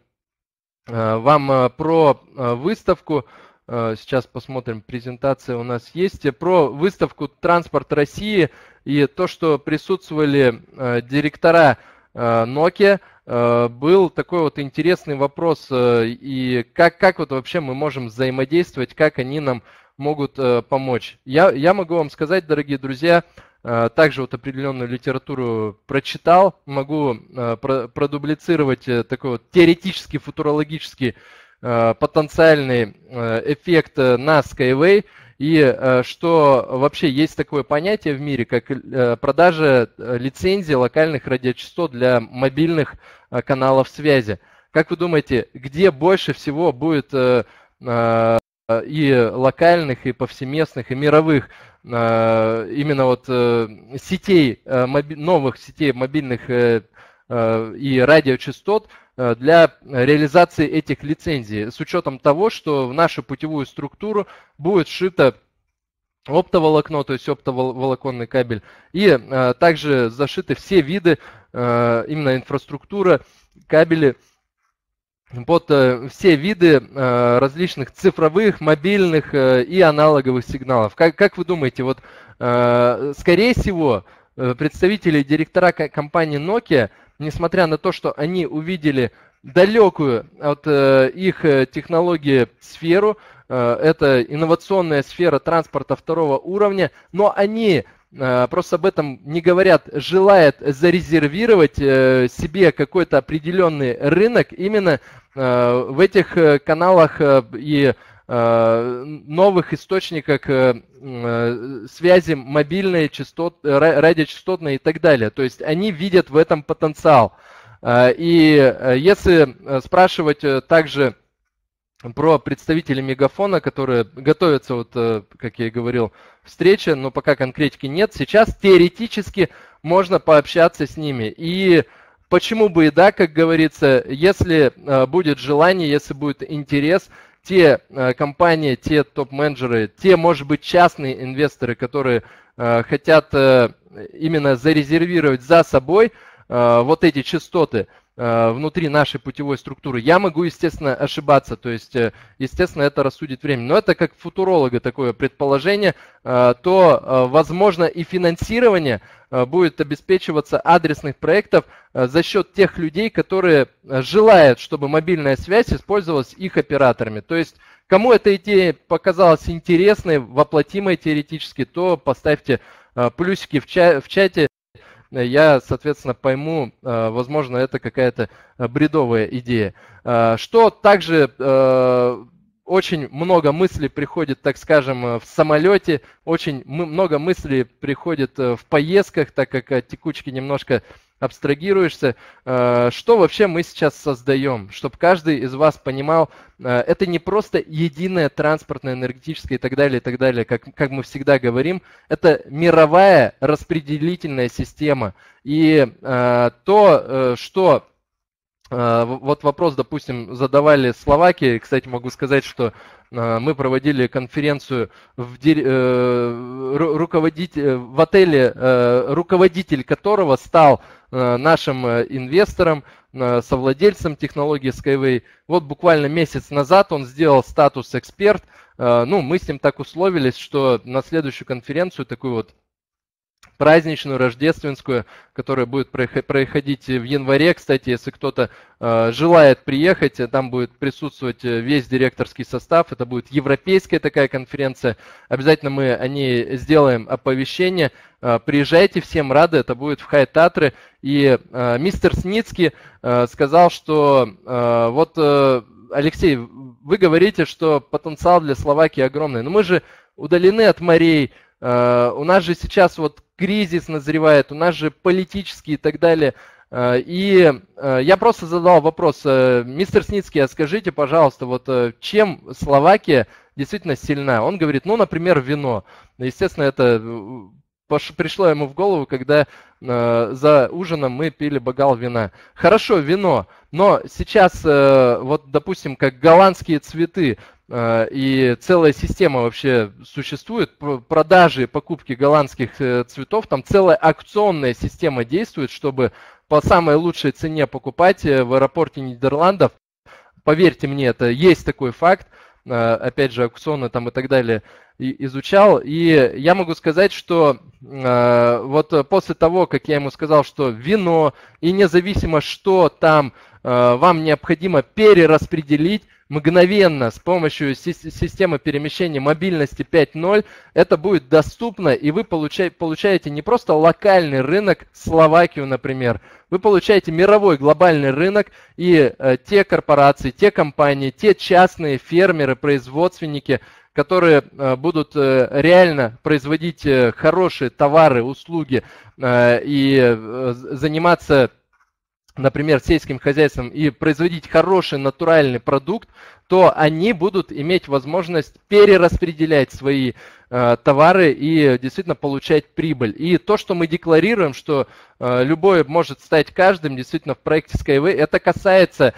вам про выставку, сейчас посмотрим, презентация у нас есть, про выставку «Транспорт России», и то, что присутствовали директора Nokia, был такой вот интересный вопрос, и как вот вообще мы можем взаимодействовать, как они нам могут помочь. Я могу вам сказать, дорогие друзья, также вот определенную литературу прочитал, могу продублицировать такой вот теоретический, футурологический потенциальный эффект на Skyway, и что вообще есть такое понятие в мире, как продажа лицензий локальных радиочастот для мобильных каналов связи. Как вы думаете, где больше всего будет и локальных, и повсеместных, и мировых именно вот сетей, новых сетей мобильных и радиочастот для реализации этих лицензий, с учетом того, что в нашу путевую структуру будет сшито оптоволокно, то есть оптоволоконный кабель, и также зашиты все виды, именно инфраструктура, кабели, под все виды различных цифровых, мобильных и аналоговых сигналов. Как вы думаете, вот скорее всего представители, директора компании Nokia, несмотря на то, что они увидели далекую от их технологии сферу, это инновационная сфера транспорта 2-го уровня, но они просто об этом не говорят, желают зарезервировать себе какой-то определенный рынок именно в этих каналах и новых источниках связи мобильной, радиочастотной и так далее. То есть они видят в этом потенциал. И если спрашивать также про представителей Мегафона, которые готовятся, вот, как я и говорил, встрече, но пока конкретики нет, сейчас теоретически можно пообщаться с ними. И почему бы и да, как говорится, если будет желание, если будет интерес, те компании, те топ-менеджеры, те, может быть, частные инвесторы, которые хотят именно зарезервировать за собой вот эти частоты внутри нашей путевой структуры. Я могу, естественно, ошибаться, то есть, естественно, это рассудит время. Но это как футуролога такое предположение, то, возможно, и финансирование будет обеспечиваться адресных проектов за счет тех людей, которые желают, чтобы мобильная связь использовалась их операторами. То есть, Кому эта идея показалась интересной, воплотимой теоретически, то поставьте плюсики в чате. Я, соответственно, пойму, возможно, это какая-то бредовая идея. Что также очень много мыслей приходит, так скажем, в самолете, очень много мыслей приходит в поездках, так как от текучки немножко абстрагируешься. Что вообще мы сейчас создаем? Чтобы каждый из вас понимал, это не просто единая транспортная, энергетическая и так далее, как мы всегда говорим. Это мировая распределительная система. И то, что... Вот вопрос, допустим, задавали Словакии. Кстати, могу сказать, что мы проводили конференцию в отеле, руководитель которого стал нашим инвестором, совладельцем технологии Skyway. Вот буквально месяц назад он сделал статус эксперт. Ну, мы с ним так условились, что на следующую конференцию, такую вот праздничную, рождественскую, которая будет проходить в январе. Кстати, если кто-то желает приехать, там будет присутствовать весь директорский состав. Это будет европейская такая конференция. Обязательно мы о ней сделаем оповещение. Приезжайте, всем рады, это будет в Хай-Татры. И мистер Сницкий сказал, что вот, Алексей, вы говорите, что потенциал для Словакии огромный, но мы же удалены от морей, у нас же сейчас вот кризис назревает, у нас же политический и так далее. И я просто задал вопрос: мистер Сницкий, а скажите, пожалуйста, вот чем Словакия действительно сильна? Он говорит, ну, например, вино. Естественно, это пришло ему в голову, когда за ужином мы пили бокал вина. Хорошо, вино, но сейчас, вот, допустим, как голландские цветы, и целая система вообще существует, продажи и покупки голландских цветов, там целая аукционная система действует, чтобы по самой лучшей цене покупать в аэропорте Нидерландов. Поверьте мне, это есть такой факт, опять же, аукционы там и так далее изучал, и я могу сказать, что вот после того, как я ему сказал, что вино, и независимо, что там вам необходимо перераспределить, мгновенно с помощью системы перемещения мобильности 5.0 это будет доступно, и вы получаете не просто локальный рынок, Словакию, например, вы получаете мировой глобальный рынок, и те корпорации, те компании, те частные фермеры, производственники, которые будут реально производить хорошие товары, услуги и заниматься, например, сельским хозяйством и производить хороший натуральный продукт, то они будут иметь возможность перераспределять свои товары и действительно получать прибыль. И то, что мы декларируем, что любой может стать каждым, действительно в проекте Skyway, это касается,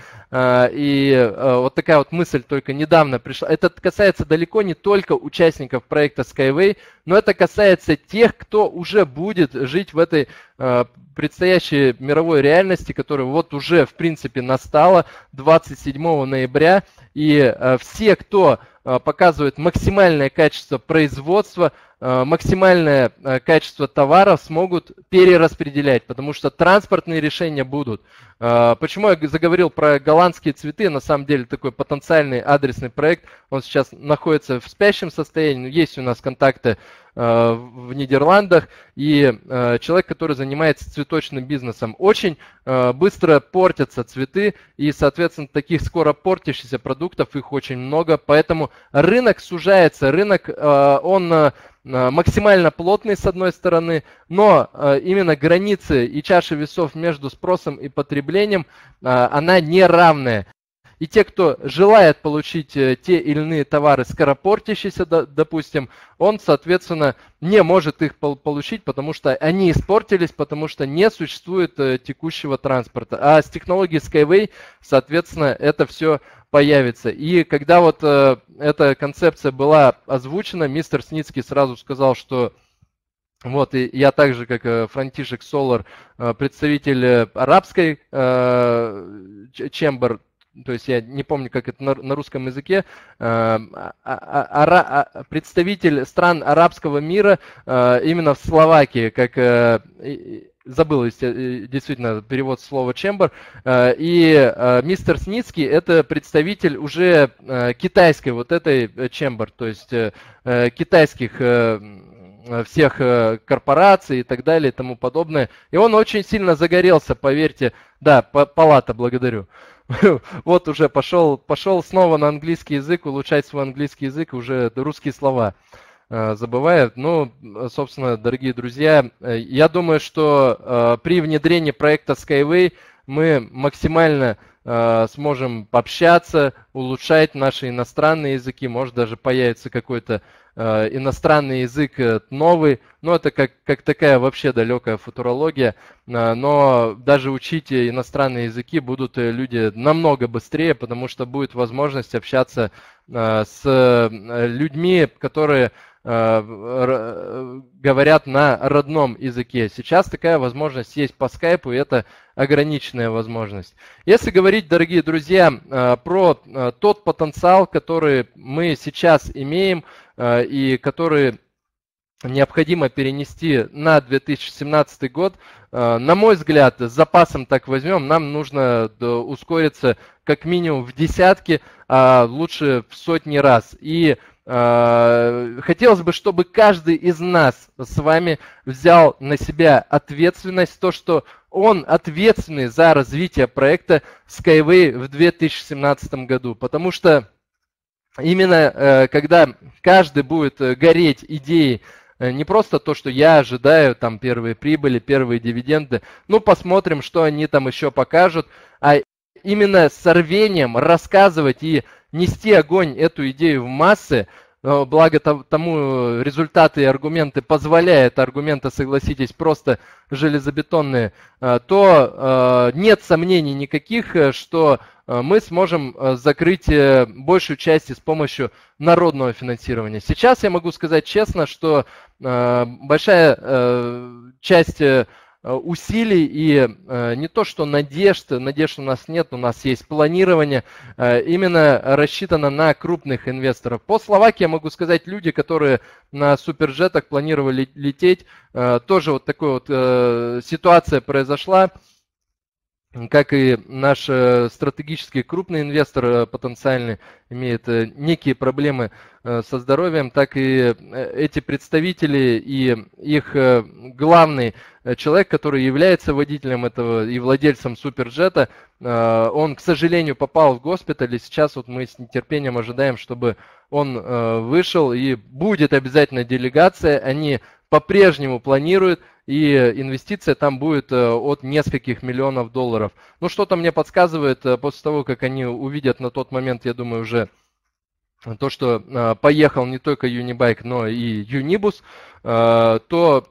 и вот такая вот мысль только недавно пришла, это касается далеко не только участников проекта Skyway, но это касается тех, кто уже будет жить в этой предстоящей мировой реальности, которая вот уже в принципе настала 27 ноября. И все, кто показывает максимальное качество производства, максимальное качество товаров, смогут перераспределять, потому что транспортные решения будут. Почему я заговорил про голландские цветы? На самом деле такой потенциальный адресный проект, он сейчас находится в спящем состоянии, но есть у нас контакты в Нидерландах, и человек, который занимается цветочным бизнесом. Очень быстро портятся цветы, и, соответственно, таких скоро портящихся продуктов их очень много, поэтому рынок сужается, рынок, он максимально плотный с одной стороны, но именно границы и чаша весов между спросом и потреблением, она неравная. И те, кто желает получить те или иные товары скоропортящиеся, допустим, он, соответственно, не может их получить, потому что они испортились, потому что не существует текущего транспорта. А с технологией Skyway, соответственно, это все появится. И когда вот эта концепция была озвучена, мистер Сницкий сразу сказал, что вот, и я также, как Франтишек Солар, представитель арабской Chamber, то есть я не помню, как это на русском языке, представитель стран арабского мира именно в Словакии, как забыл действительно перевод слова chamber, и мистер Сницкий это представитель уже китайской вот этой chamber, то есть китайских всех корпораций и так далее и тому подобное. И он очень сильно загорелся, поверьте. Да, палата, благодарю. Вот уже пошел снова на английский язык, улучшать свой английский язык, уже русские слова забывает. Ну, собственно, дорогие друзья, я думаю, что при внедрении проекта Skyway мы максимально сможем пообщаться, улучшать наши иностранные языки, может даже появится какой-то иностранный язык новый, но это как такая вообще далекая футурология, но даже учить иностранные языки будут люди намного быстрее, потому что будет возможность общаться с людьми, которые говорят на родном языке. Сейчас такая возможность есть по скайпу, и это ограниченная возможность. Если говорить, дорогие друзья, про тот потенциал, который мы сейчас имеем и который необходимо перенести на 2017 год, на мой взгляд, с запасом так возьмем, нам нужно ускориться как минимум в десятки, а лучше в сотни раз. И хотелось бы, чтобы каждый из нас с вами взял на себя ответственность, то, что он ответственный за развитие проекта Skyway в 2017 году. Потому что именно когда каждый будет гореть идеей, не просто то, что я ожидаю, там первые прибыли, первые дивиденды, ну посмотрим, что они там еще покажут, а именно с рвением рассказывать и нести огонь эту идею в массы, благо тому результаты и аргументы позволяют, аргументы, согласитесь, просто железобетонные, то нет сомнений никаких, что мы сможем закрыть большую часть с помощью народного финансирования. Сейчас я могу сказать честно, что большая часть усилий и не то что надежд у нас нет, у нас есть планирование, именно рассчитано на крупных инвесторов. По Словакии я могу сказать, люди, которые на суперджетах планировали лететь, тоже вот такая вот ситуация произошла. Как и наш стратегический крупный инвестор потенциальный имеет некие проблемы со здоровьем, так и эти представители и их главный человек, который является водителем этого и владельцем суперджета, он, к сожалению, попал в госпиталь, и сейчас вот мы с нетерпением ожидаем, чтобы он вышел, и будет обязательно делегация, они по-прежнему планируют, и инвестиция там будет от нескольких миллионов долларов. Ну, что-то мне подсказывает, после того, как они увидят на тот момент, я думаю, уже то, что поехал не только Unibike, но и Unibus, то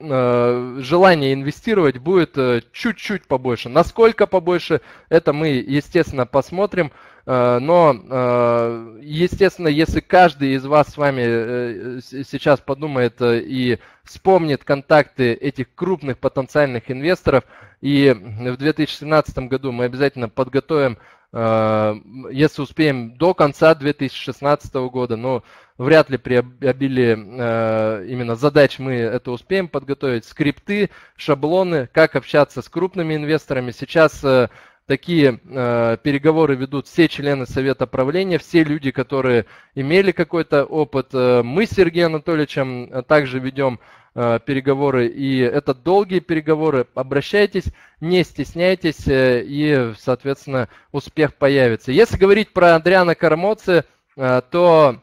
желание инвестировать будет чуть-чуть побольше. Насколько побольше, это мы, естественно, посмотрим. Но, естественно, если каждый из вас с вами сейчас подумает и вспомнит контакты этих крупных потенциальных инвесторов, и в 2017 году мы обязательно подготовим, если успеем, до конца 2016 года, но вряд ли при обилии именно задач мы это успеем подготовить, скрипты, шаблоны, как общаться с крупными инвесторами. Сейчас такие переговоры ведут все члены Совета правления, все люди, которые имели какой-то опыт. Мы с Сергеем Анатольевичем также ведем переговоры, и это долгие переговоры. Обращайтесь, не стесняйтесь, и, соответственно, успех появится. Если говорить про Адриано Карамоци, то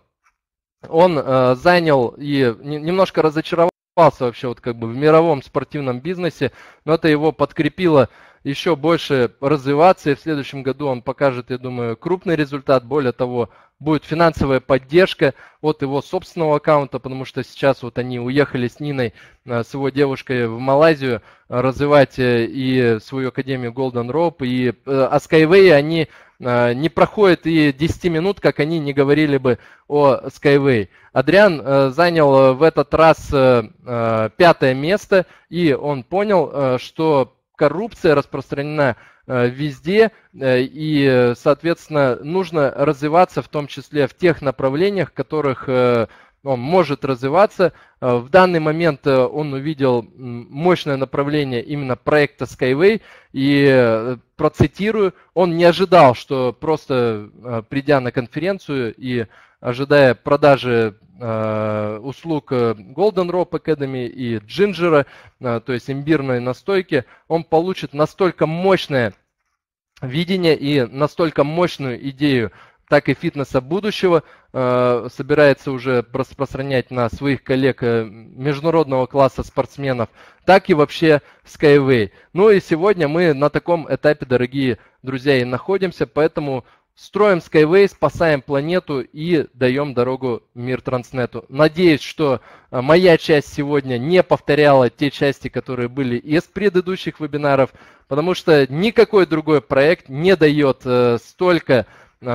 он занял и немножко разочаровался вообще вот как бы в мировом спортивном бизнесе, но это его подкрепило еще больше развиваться, и в следующем году он покажет, я думаю, крупный результат. Более того, будет финансовая поддержка от его собственного аккаунта, потому что сейчас вот они уехали с Ниной, с его девушкой в Малайзию, развивать и свою академию Golden Rope, и о Skyway они не проходит и 10 минут, как они не говорили бы о Skyway. Адриан занял в этот раз 5-е место, и он понял, что коррупция распространена везде, и, соответственно, нужно развиваться в том числе в тех направлениях, в которых он может развиваться. В данный момент он увидел мощное направление именно проекта Skyway, и процитирую, он не ожидал, что просто придя на конференцию и ожидая продажи услуг Golden Rope Academy и Ginger, то есть имбирной настойки, он получит настолько мощное видение и настолько мощную идею, так и фитнеса будущего, собирается уже распространять на своих коллег международного класса спортсменов, так и вообще Skyway. Ну и сегодня мы на таком этапе, дорогие друзья, и находимся, поэтому строим Skyway, спасаем планету и даем дорогу Миртранснету. Надеюсь, что моя часть сегодня не повторяла те части, которые были из предыдущих вебинаров, потому что никакой другой проект не дает столько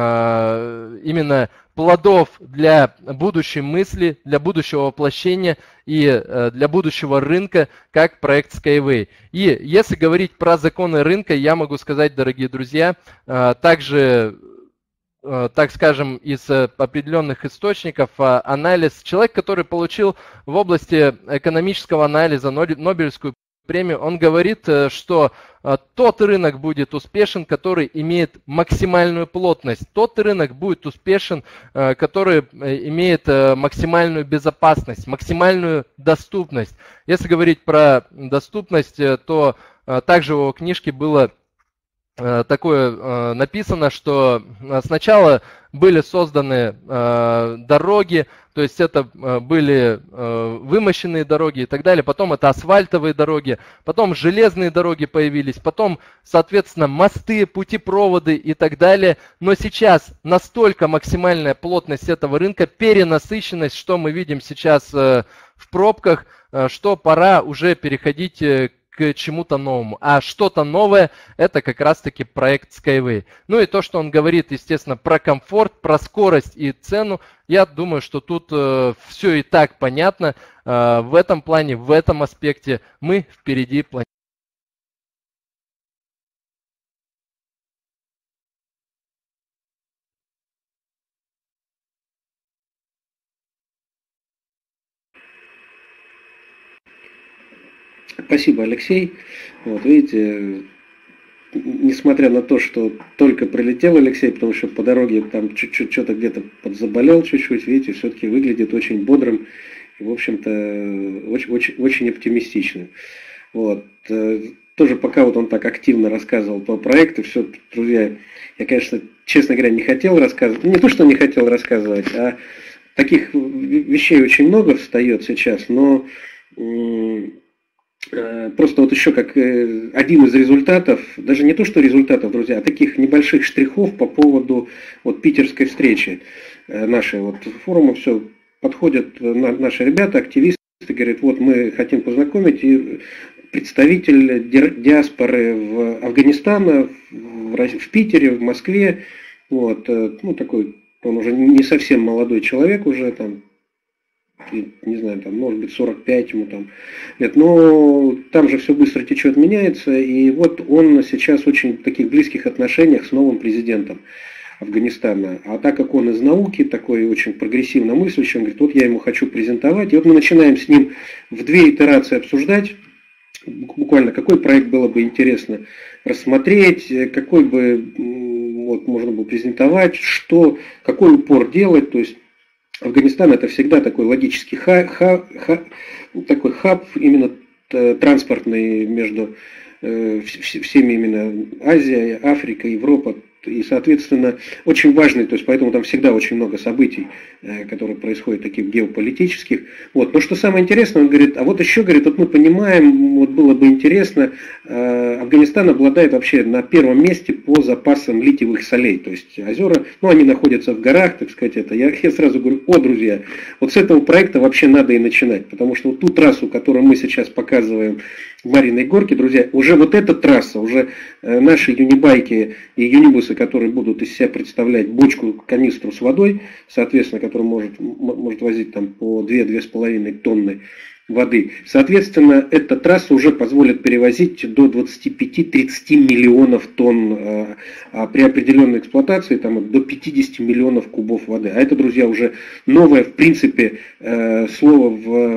именно плодов для будущей мысли, для будущего воплощения и для будущего рынка, как проект Skyway. И если говорить про законы рынка, я могу сказать, дорогие друзья, также, так скажем, из определенных источников анализ, человек, который получил в области экономического анализа Нобелевскую премию, он говорит, что тот рынок будет успешен, который имеет максимальную плотность, тот рынок будет успешен, который имеет максимальную безопасность, максимальную доступность. Если говорить про доступность, то также в его книжке было такое написано, что сначала были созданы дороги, то есть это были вымощенные дороги и так далее, потом это асфальтовые дороги, потом железные дороги появились, потом, соответственно, мосты, путепроводы и так далее. Но сейчас настолько максимальная плотность этого рынка, перенасыщенность, что мы видим сейчас в пробках, что пора уже переходить к чему-то новому. А что-то новое – это как раз-таки проект Skyway. Ну и то, что он говорит, естественно, про комфорт, про скорость и цену, я думаю, что тут все и так понятно. В этом плане, в этом аспекте мы впереди планеты. Спасибо, Алексей. Вот видите, несмотря на то, что только прилетел Алексей, потому что по дороге там чуть-чуть что-то где-то подзаболел чуть-чуть, видите, все-таки выглядит очень бодрым и, в общем-то, очень оптимистичным. Вот. Тоже пока вот он так активно рассказывал по проекту, все, друзья, я, конечно, честно говоря, не хотел рассказывать, не то, что не хотел рассказывать, а таких вещей очень много встает сейчас, но просто вот еще как один из результатов, даже не то что результатов, друзья, а таких небольших штрихов по поводу вот питерской встречи нашей вот форума, все, подходят наши ребята, активисты, говорят, вот мы хотим познакомить, и представитель диаспоры в Афганистана, в Питере, в Москве, вот, ну такой, он уже не совсем молодой человек уже там, не знаю, там, может быть, 45 ему там лет, но там же все быстро течет, меняется, и вот он сейчас очень в таких близких отношениях с новым президентом Афганистана. А так как он из науки, такой очень прогрессивно мыслящий, он говорит, вот я ему хочу презентовать, и вот мы начинаем с ним в 2 итерации обсуждать, буквально какой проект было бы интересно рассмотреть, какой бы вот, можно было презентовать, что, какой упор делать, то есть Афганистан это всегда такой логический такой хаб именно транспортный между всеми именно Азия, Африка, Европа. И, соответственно, очень важный, то есть поэтому там всегда очень много событий, которые происходят таких геополитических. Вот. Но что самое интересное, он говорит, а вот еще, говорит, вот мы понимаем, вот было бы интересно, Афганистан обладает вообще на первом месте по запасам литиевых солей, то есть озера, ну они находятся в горах, так сказать, это. Я сразу говорю, друзья, вот с этого проекта вообще надо и начинать, потому что вот ту трассу, которую мы сейчас показываем в Мариной Горке, друзья, уже вот эта трасса, уже наши юнибайки и юнибусы, которые будут из себя представлять бочку, канистру с водой, соответственно, которая может возить там по 2-2,5 тонны, воды. Соответственно, эта трасса уже позволит перевозить до 25-30 миллионов тонн, а при определенной эксплуатации там, до 50 миллионов кубов воды. А это, друзья, уже новое, в принципе, слово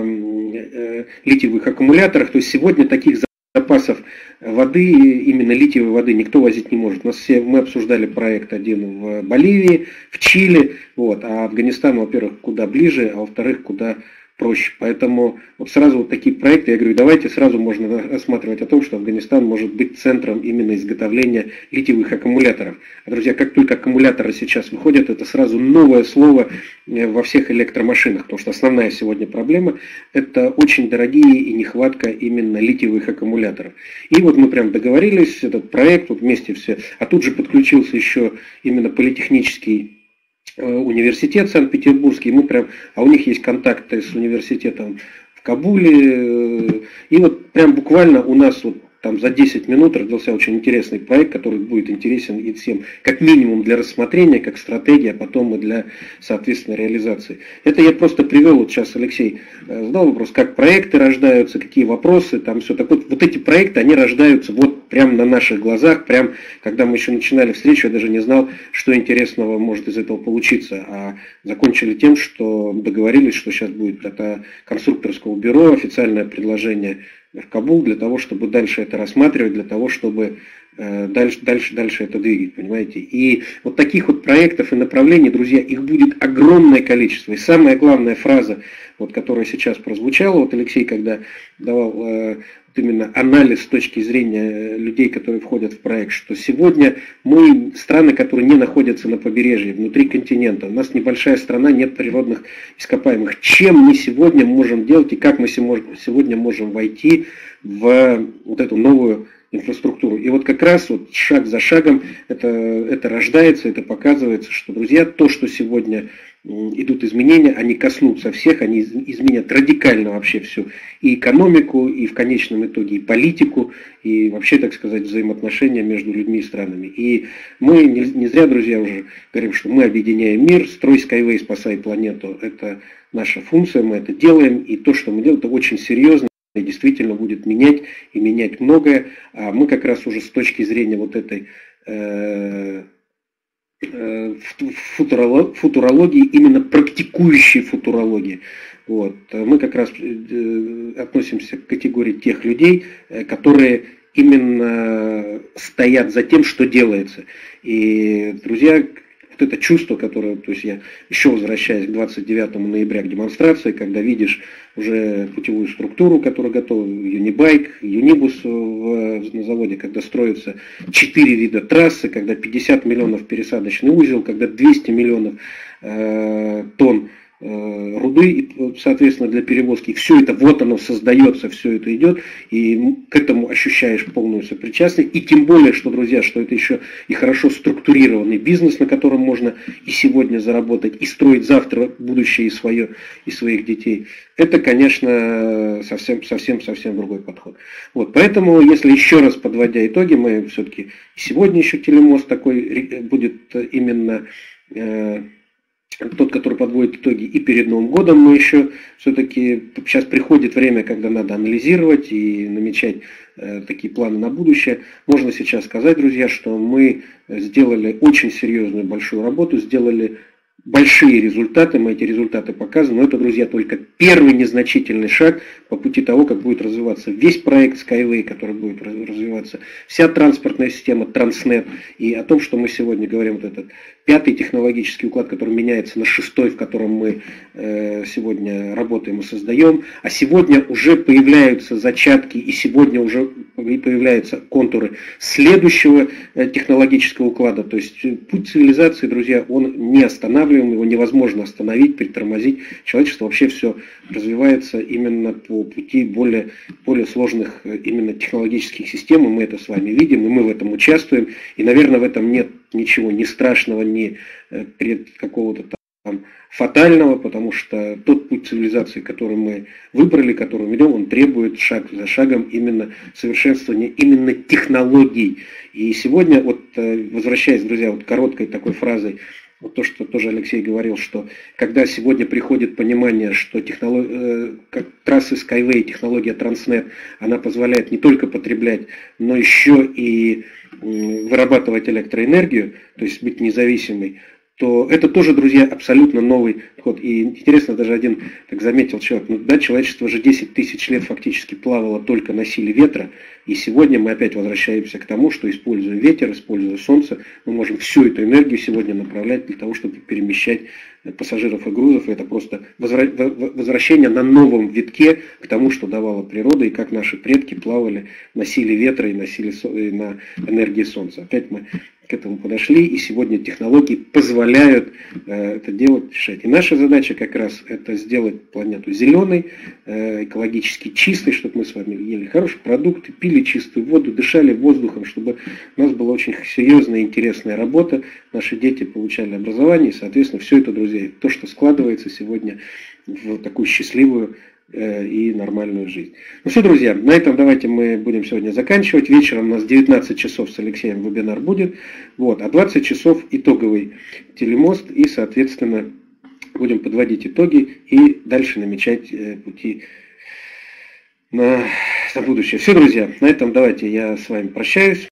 в литиевых аккумуляторах. То есть сегодня таких запасов воды, именно литиевой воды, никто возить не может. Мы обсуждали проект один в Боливии, в Чили, вот, а Афганистан, во-первых, куда ближе, а во-вторых, куда проще. Поэтому вот сразу вот такие проекты, я говорю, давайте сразу можно рассматривать о том, что Афганистан может быть центром именно изготовления литиевых аккумуляторов. А, друзья, как только аккумуляторы сейчас выходят, это сразу новое слово во всех электромашинах, потому что основная сегодня проблема – это очень дорогие и нехватка именно литиевых аккумуляторов. И вот мы прям договорились, этот проект, вот вместе все, а тут же подключился еще именно политехнический университет Санкт-Петербургский, а у них есть контакты с университетом в Кабуле, и вот прям буквально у нас вот там за 10 минут родился очень интересный проект, который будет интересен и всем, как минимум для рассмотрения, как стратегия, а потом и для, соответственно, реализации. Это я просто привел, вот сейчас Алексей задал вопрос, как проекты рождаются, какие вопросы, там все такое. Вот эти проекты, они рождаются вот прямо на наших глазах, прям когда мы еще начинали встречу, я даже не знал, что интересного может из этого получиться, а закончили тем, что договорились, что сейчас будет это конструкторского бюро, официальное предложение в Кабул для того, чтобы дальше это рассматривать, для того, чтобы дальше это двигать, понимаете. И вот таких вот проектов и направлений, друзья, их будет огромное количество. И самая главная фраза, вот, которая сейчас прозвучала, вот Алексей, когда давал именно анализ с точки зрения людей, которые входят в проект, что сегодня мы страны, которые не находятся на побережье, внутри континента, у нас небольшая страна, нет природных ископаемых. Чем мы сегодня можем делать и как мы сегодня можем войти в вот эту новую инфраструктуру. И вот как раз вот шаг за шагом это рождается, это показывается, что, друзья, то, что сегодня идут изменения, они коснутся всех, они изменят радикально вообще всю и экономику, и в конечном итоге и политику, и вообще, так сказать, взаимоотношения между людьми и странами. И мы не зря, друзья, уже говорим, что мы объединяем мир, строй Skyway, спасай планету, это наша функция, мы это делаем, и то, что мы делаем, это очень серьезно. И действительно будет менять и менять многое. А мы как раз уже с точки зрения вот этой футурологии, именно практикующей футурологии, вот, мы как раз относимся к категории тех людей, которые именно стоят за тем, что делается. И, друзья, вот это чувство, которое, то есть я еще возвращаюсь к 29 ноября, к демонстрации, когда видишь уже путевую структуру, которая готова, Юнибайк, Юнибус на заводе, когда строятся 4 вида трассы, когда 50 миллионов пересадочный узел, когда 200 миллионов тонн руды, соответственно, для перевозки. Все это, вот оно создается, все это идет, и к этому ощущаешь полную сопричастность. И тем более, что, друзья, что это еще и хорошо структурированный бизнес, на котором можно и сегодня заработать, и строить завтра будущее и свое, и своих детей. Это, конечно, совсем другой подход. Вот, поэтому, если еще раз подводя итоги, мы все-таки сегодня еще телемост такой будет именно тот, который подводит итоги, и перед Новым годом мы еще все-таки, сейчас приходит время, когда надо анализировать и намечать такие планы на будущее. Можно сейчас сказать, друзья, что мы сделали очень серьезную большую работу, сделали большие результаты, мы эти результаты показываем, но это, друзья, только первый незначительный шаг по пути того, как будет развиваться весь проект Skyway, который будет развиваться, вся транспортная система Транснет, и о том, что мы сегодня говорим, вот этот 5-й технологический уклад, который меняется на 6-й, в котором мы сегодня работаем и создаем, а сегодня уже появляются зачатки, и сегодня уже появляются контуры следующего технологического уклада, то есть путь цивилизации, друзья, он не останавливается, его невозможно остановить, притормозить. Человечество вообще все развивается именно по пути более сложных именно технологических систем, и мы это с вами видим, и мы в этом участвуем. И, наверное, в этом нет ничего ни страшного, ни какого-то там фатального, потому что тот путь цивилизации, который мы выбрали, который мы идем, он требует шаг за шагом именно совершенствования именно технологий. И сегодня, вот возвращаясь, друзья, вот короткой такой фразой вот то, что тоже Алексей говорил, что когда сегодня приходит понимание, что как трассы Skyway, технология Transnet, она позволяет не только потреблять, но еще и вырабатывать электроэнергию, то есть быть независимой, то это тоже, друзья, абсолютно новый подход. И интересно, даже один так заметил человек, да, человечество же 10 тысяч лет фактически плавало только на силе ветра, и сегодня мы опять возвращаемся к тому, что используя ветер, используя солнце, мы можем всю эту энергию сегодня направлять для того, чтобы перемещать пассажиров и грузов. И это просто возвращение на новом витке к тому, что давала природа, и как наши предки плавали на силе ветра и на энергии солнца. Опять мы к этому подошли, и сегодня технологии позволяют это делать, решать. И наша задача как раз это сделать планету зеленой, экологически чистой, чтобы мы с вами ели хорошие продукты, пили чистую воду, дышали воздухом, чтобы у нас была очень серьезная и интересная работа, наши дети получали образование, и, соответственно, все это, друзья, то, что складывается сегодня в такую счастливую и нормальную жизнь. Ну все, друзья, на этом давайте мы будем сегодня заканчивать. Вечером у нас 19 часов с Алексеем вебинар будет, а 20 часов итоговый телемост, и, соответственно, будем подводить итоги и дальше намечать пути на будущее. Все, друзья, на этом давайте я с вами прощаюсь.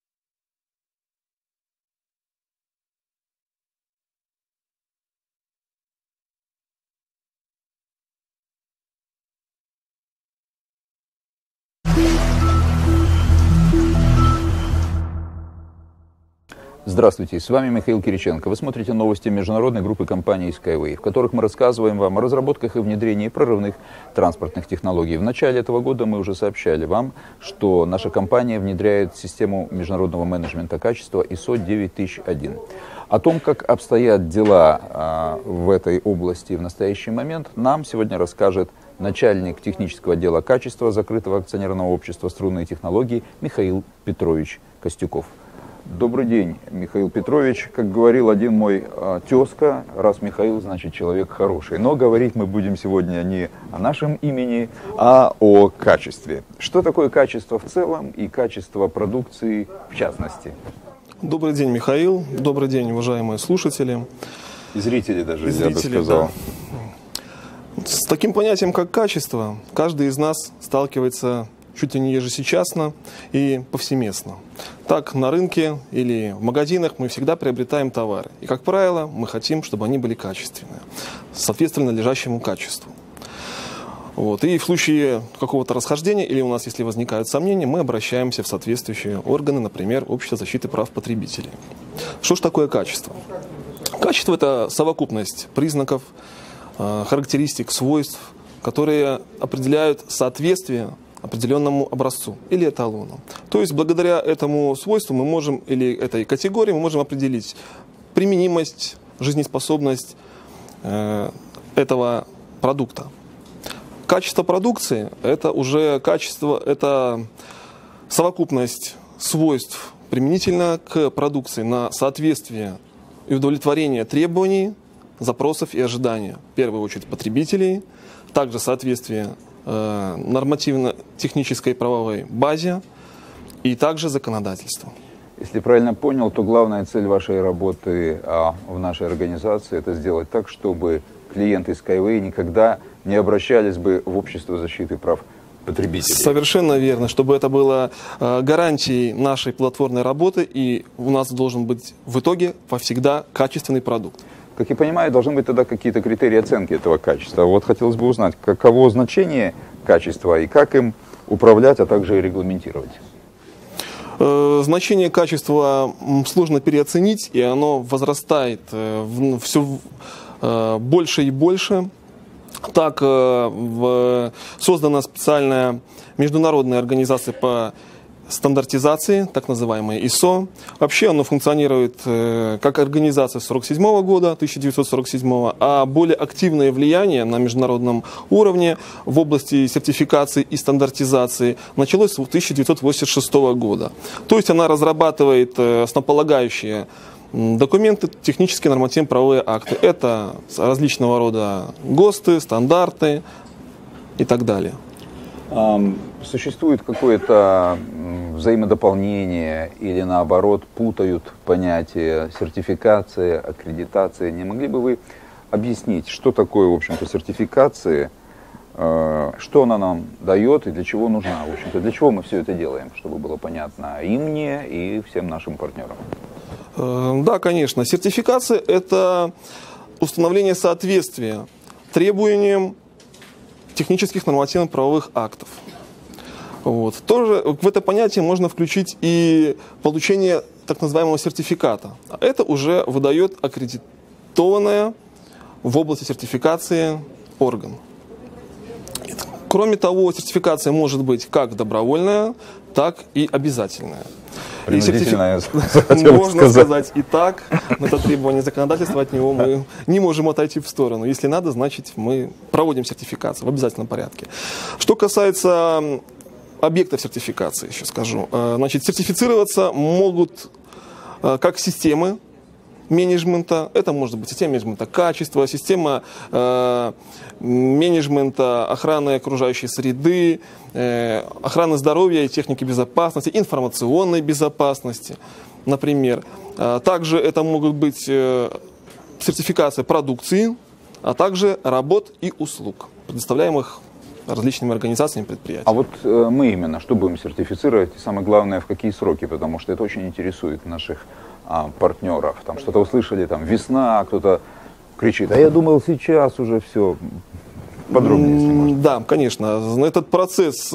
Здравствуйте, с вами Михаил Кириченко. Вы смотрите новости международной группы компании Skyway, в которых мы рассказываем вам о разработках и внедрении прорывных транспортных технологий. В начале этого года мы уже сообщали вам, что наша компания внедряет систему международного менеджмента качества ISO 9001. О том, как обстоят дела в этой области в настоящий момент, нам сегодня расскажет начальник технического отдела качества закрытого акционерного общества «Струнные технологии» Михаил Петрович Костюков. Добрый день, Михаил Петрович. Как говорил один мой тезка, раз Михаил, значит человек хороший. Но говорить мы будем сегодня не о нашем имени, а о качестве. Что такое качество в целом и качество продукции в частности? Добрый день, Михаил. Добрый день, уважаемые слушатели. И зрители даже, я бы сказал. Да. С таким понятием, как качество, каждый из нас сталкивается чуть ли не ежесекчасно и повсеместно. Так, на рынке или в магазинах мы всегда приобретаем товары. И, как правило, мы хотим, чтобы они были качественные, соответственно надлежащему качеству. И в случае какого-то расхождения или у нас, если возникают сомнения, мы обращаемся в соответствующие органы, например, Общество защиты прав потребителей. Что же такое качество? Качество – это совокупность признаков, характеристик, свойств, которые определяют соответствие определенному образцу или эталону. То есть благодаря этому свойству мы можем, или этой категории, мы можем определить применимость, жизнеспособность этого продукта. Качество продукции – это уже качество, это совокупность свойств применительно к продукции на соответствие и удовлетворение требований, запросов и ожиданий. В первую очередь потребителей, также соответствие нормативно-технической правовой базе и также законодательству. Если правильно понял, то главная цель вашей работы в нашей организации – это сделать так, чтобы клиенты Skyway никогда не обращались бы в Общество защиты прав потребителей. Совершенно верно, чтобы это было гарантией нашей плодотворной работы, и у нас должен быть в итоге всегда качественный продукт. Как я понимаю, должны быть тогда какие-то критерии оценки этого качества. Вот хотелось бы узнать, каково значение качества и как им управлять, а также и регламентировать. Значение качества сложно переоценить, и оно возрастает все больше и больше. Так создана специальная международная организация по стандартизации, так называемая ISO. Вообще оно функционирует как организация с 1947 года, 1947, а более активное влияние на международном уровне в области сертификации и стандартизации началось с 1986 года. То есть она разрабатывает основополагающие документы, технические нормативно-правовые акты. Это различного рода ГОСТы, стандарты и так далее. Существует какое-то взаимодополнение или наоборот путают понятия сертификации, аккредитации. Не могли бы вы объяснить, что такое, в общем-то, сертификация, что она нам дает и для чего нужна? В общем-то, для чего мы все это делаем, чтобы было понятно и мне, и всем нашим партнерам? Да, конечно. Сертификация – это установление соответствия требованиям технических нормативно-правовых актов. Вот. Тоже в это понятие можно включить и получение так называемого сертификата. Это уже выдает аккредитованная в области сертификации орган. Кроме того, сертификация может быть как добровольная, так и обязательная. Принудительная, можно сказать и так, но это требование законодательства, от него мы не можем отойти в сторону. Если надо, значит мы проводим сертификацию в обязательном порядке. Что касается объектов сертификации, еще скажу. Значит, сертифицироваться могут как системы менеджмента, это может быть система менеджмента качества, система менеджмента охраны окружающей среды, охраны здоровья и техники безопасности, информационной безопасности, например. Также это могут быть сертификация продукции, а также работ и услуг, предоставляемых различными организациями и предприятиями. А вот мы именно что будем сертифицировать, и самое главное, в какие сроки, потому что это очень интересует наших партнеров. Там что-то услышали, там весна, кто-то кричит, а я думал сейчас уже все. Подробнее, если можно. Да, конечно. Этот процесс,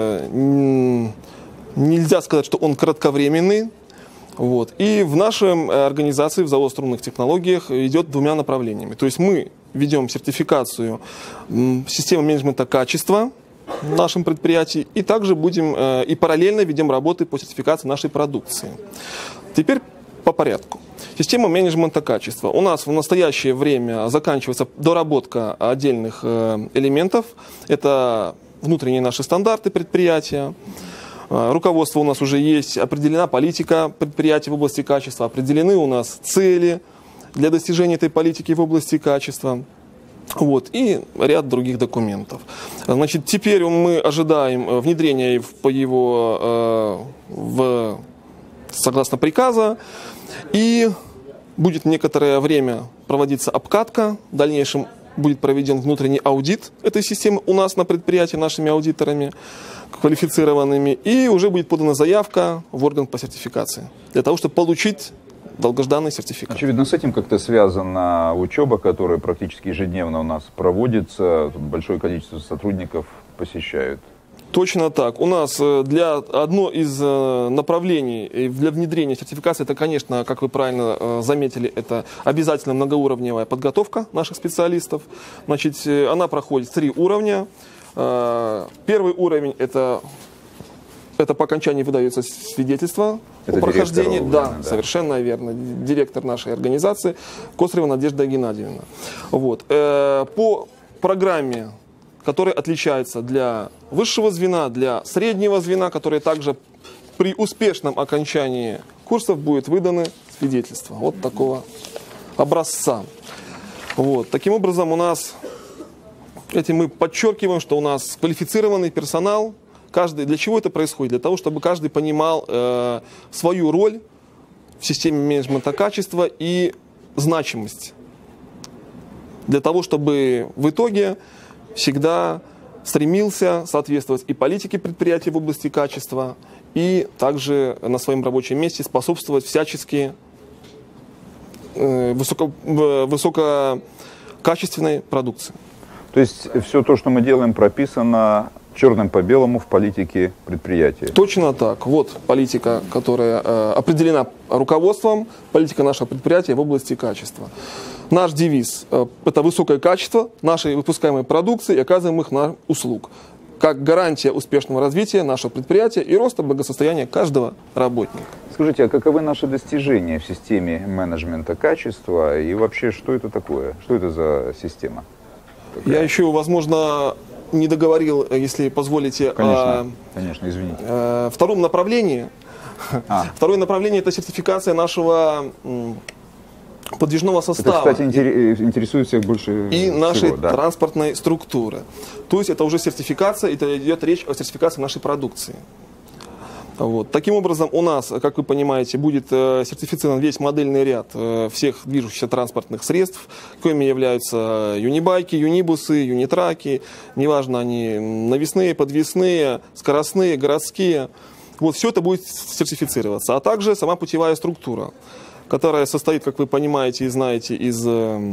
нельзя сказать, что он кратковременный. Вот. И в нашей организации, в ЗАО «Струнных технологиях» идет двумя направлениями. То есть мы ведем сертификацию системы менеджмента качества в нашем предприятии, и также будем и параллельно ведем работы по сертификации нашей продукции. Теперь по порядку. Система менеджмента качества. У нас в настоящее время заканчивается доработка отдельных элементов. Это внутренние наши стандарты предприятия. Руководство у нас уже есть, определена политика предприятия в области качества, определены у нас цели для достижения этой политики в области качества. Вот, и ряд других документов. Значит, теперь мы ожидаем внедрения согласно приказа, и будет некоторое время проводиться обкатка, в дальнейшем будет проведен внутренний аудит этой системы у нас на предприятии нашими аудиторами квалифицированными, и уже будет подана заявка в орган по сертификации для того, чтобы получить долгожданный сертификат. Очевидно, с этим как-то связана учеба, которая практически ежедневно у нас проводится, большое количество сотрудников посещают. Точно так. У нас одно из направлений для внедрения сертификации, это, конечно, как вы правильно заметили, это обязательно многоуровневая подготовка наших специалистов. Значит, она проходит 3 уровня. Первый уровень это по окончании выдается свидетельство о прохождении. Да, совершенно верно. Директор нашей организации Косарева Надежда Геннадьевна. Вот. По программе, которая отличается для высшего звена, для среднего звена, которые также при успешном окончании курсов будет выданы свидетельства вот такого образца. Вот. Таким образом, у нас, этим мы подчеркиваем, что у нас квалифицированный персонал. Каждый, для чего это происходит? Для того, чтобы каждый понимал свою роль в системе менеджмента качества и значимость. Для того, чтобы в итоге всегда стремился соответствовать и политике предприятия в области качества, и также на своем рабочем месте способствовать всячески высококачественной продукции. То есть все то, что мы делаем, прописано черным по белому в политике предприятия. Точно так. Вот политика, которая определена руководством, политика нашего предприятия в области качества. Наш девиз – это высокое качество нашей выпускаемой продукции и оказываемых нам услуг, как гарантия успешного развития нашего предприятия и роста благосостояния каждого работника. Скажите, а каковы наши достижения в системе менеджмента качества и вообще что это такое? Что это за система? Я еще, возможно, не договорил, если позволите, конечно, извините. Втором направлении. Второе направление – это сертификация нашего подвижного состава. Это, кстати, интересует всех больше и нашей транспортной структуры. То есть это уже сертификация, это идет речь о сертификации нашей продукции. Вот. Таким образом, у нас, как вы понимаете, будет сертифицирован весь модельный ряд всех движущихся транспортных средств, коими являются юнибайки, юнибусы, юнитраки, неважно, они навесные, подвесные, скоростные, городские. Вот, все это будет сертифицироваться. А также сама путевая структура, которая состоит, как вы понимаете и знаете, из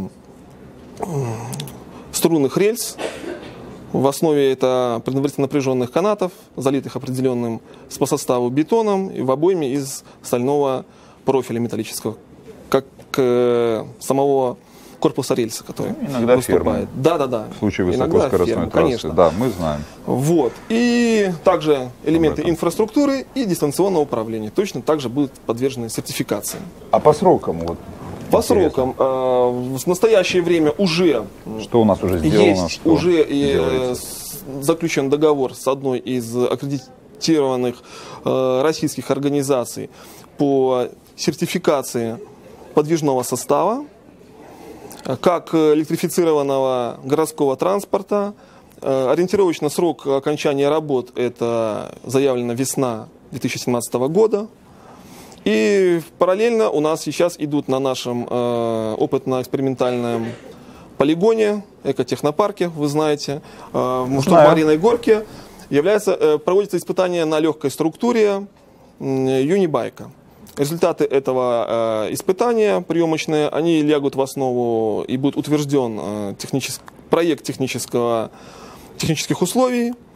струнных рельс. В основе это предварительно напряженных канатов, залитых определенным по составу бетоном, и в обойме из стального профиля металлического, как самого корпуса рельса, который иногда выступает. Да. В случае высокоскоростной трассы. Конечно. Да, мы знаем. Вот. И также элементы инфраструктуры и дистанционного управления точно также будут подвержены сертификации. А по срокам? Вот, по срокам. В настоящее время уже что у нас уже сделано? Есть уже заключен договор с одной из аккредитированных российских организаций по сертификации подвижного состава, как электрифицированного городского транспорта. Ориентировочно срок окончания работ это заявлено весна 2017 года. И параллельно у нас сейчас идут на нашем опытно-экспериментальном полигоне, экотехнопарке, вы знаете, в Мариной горке, проводится испытание на легкой структуре юнибайка. Результаты этого испытания приемочные, они лягут в основу и будет утвержден проект технических условий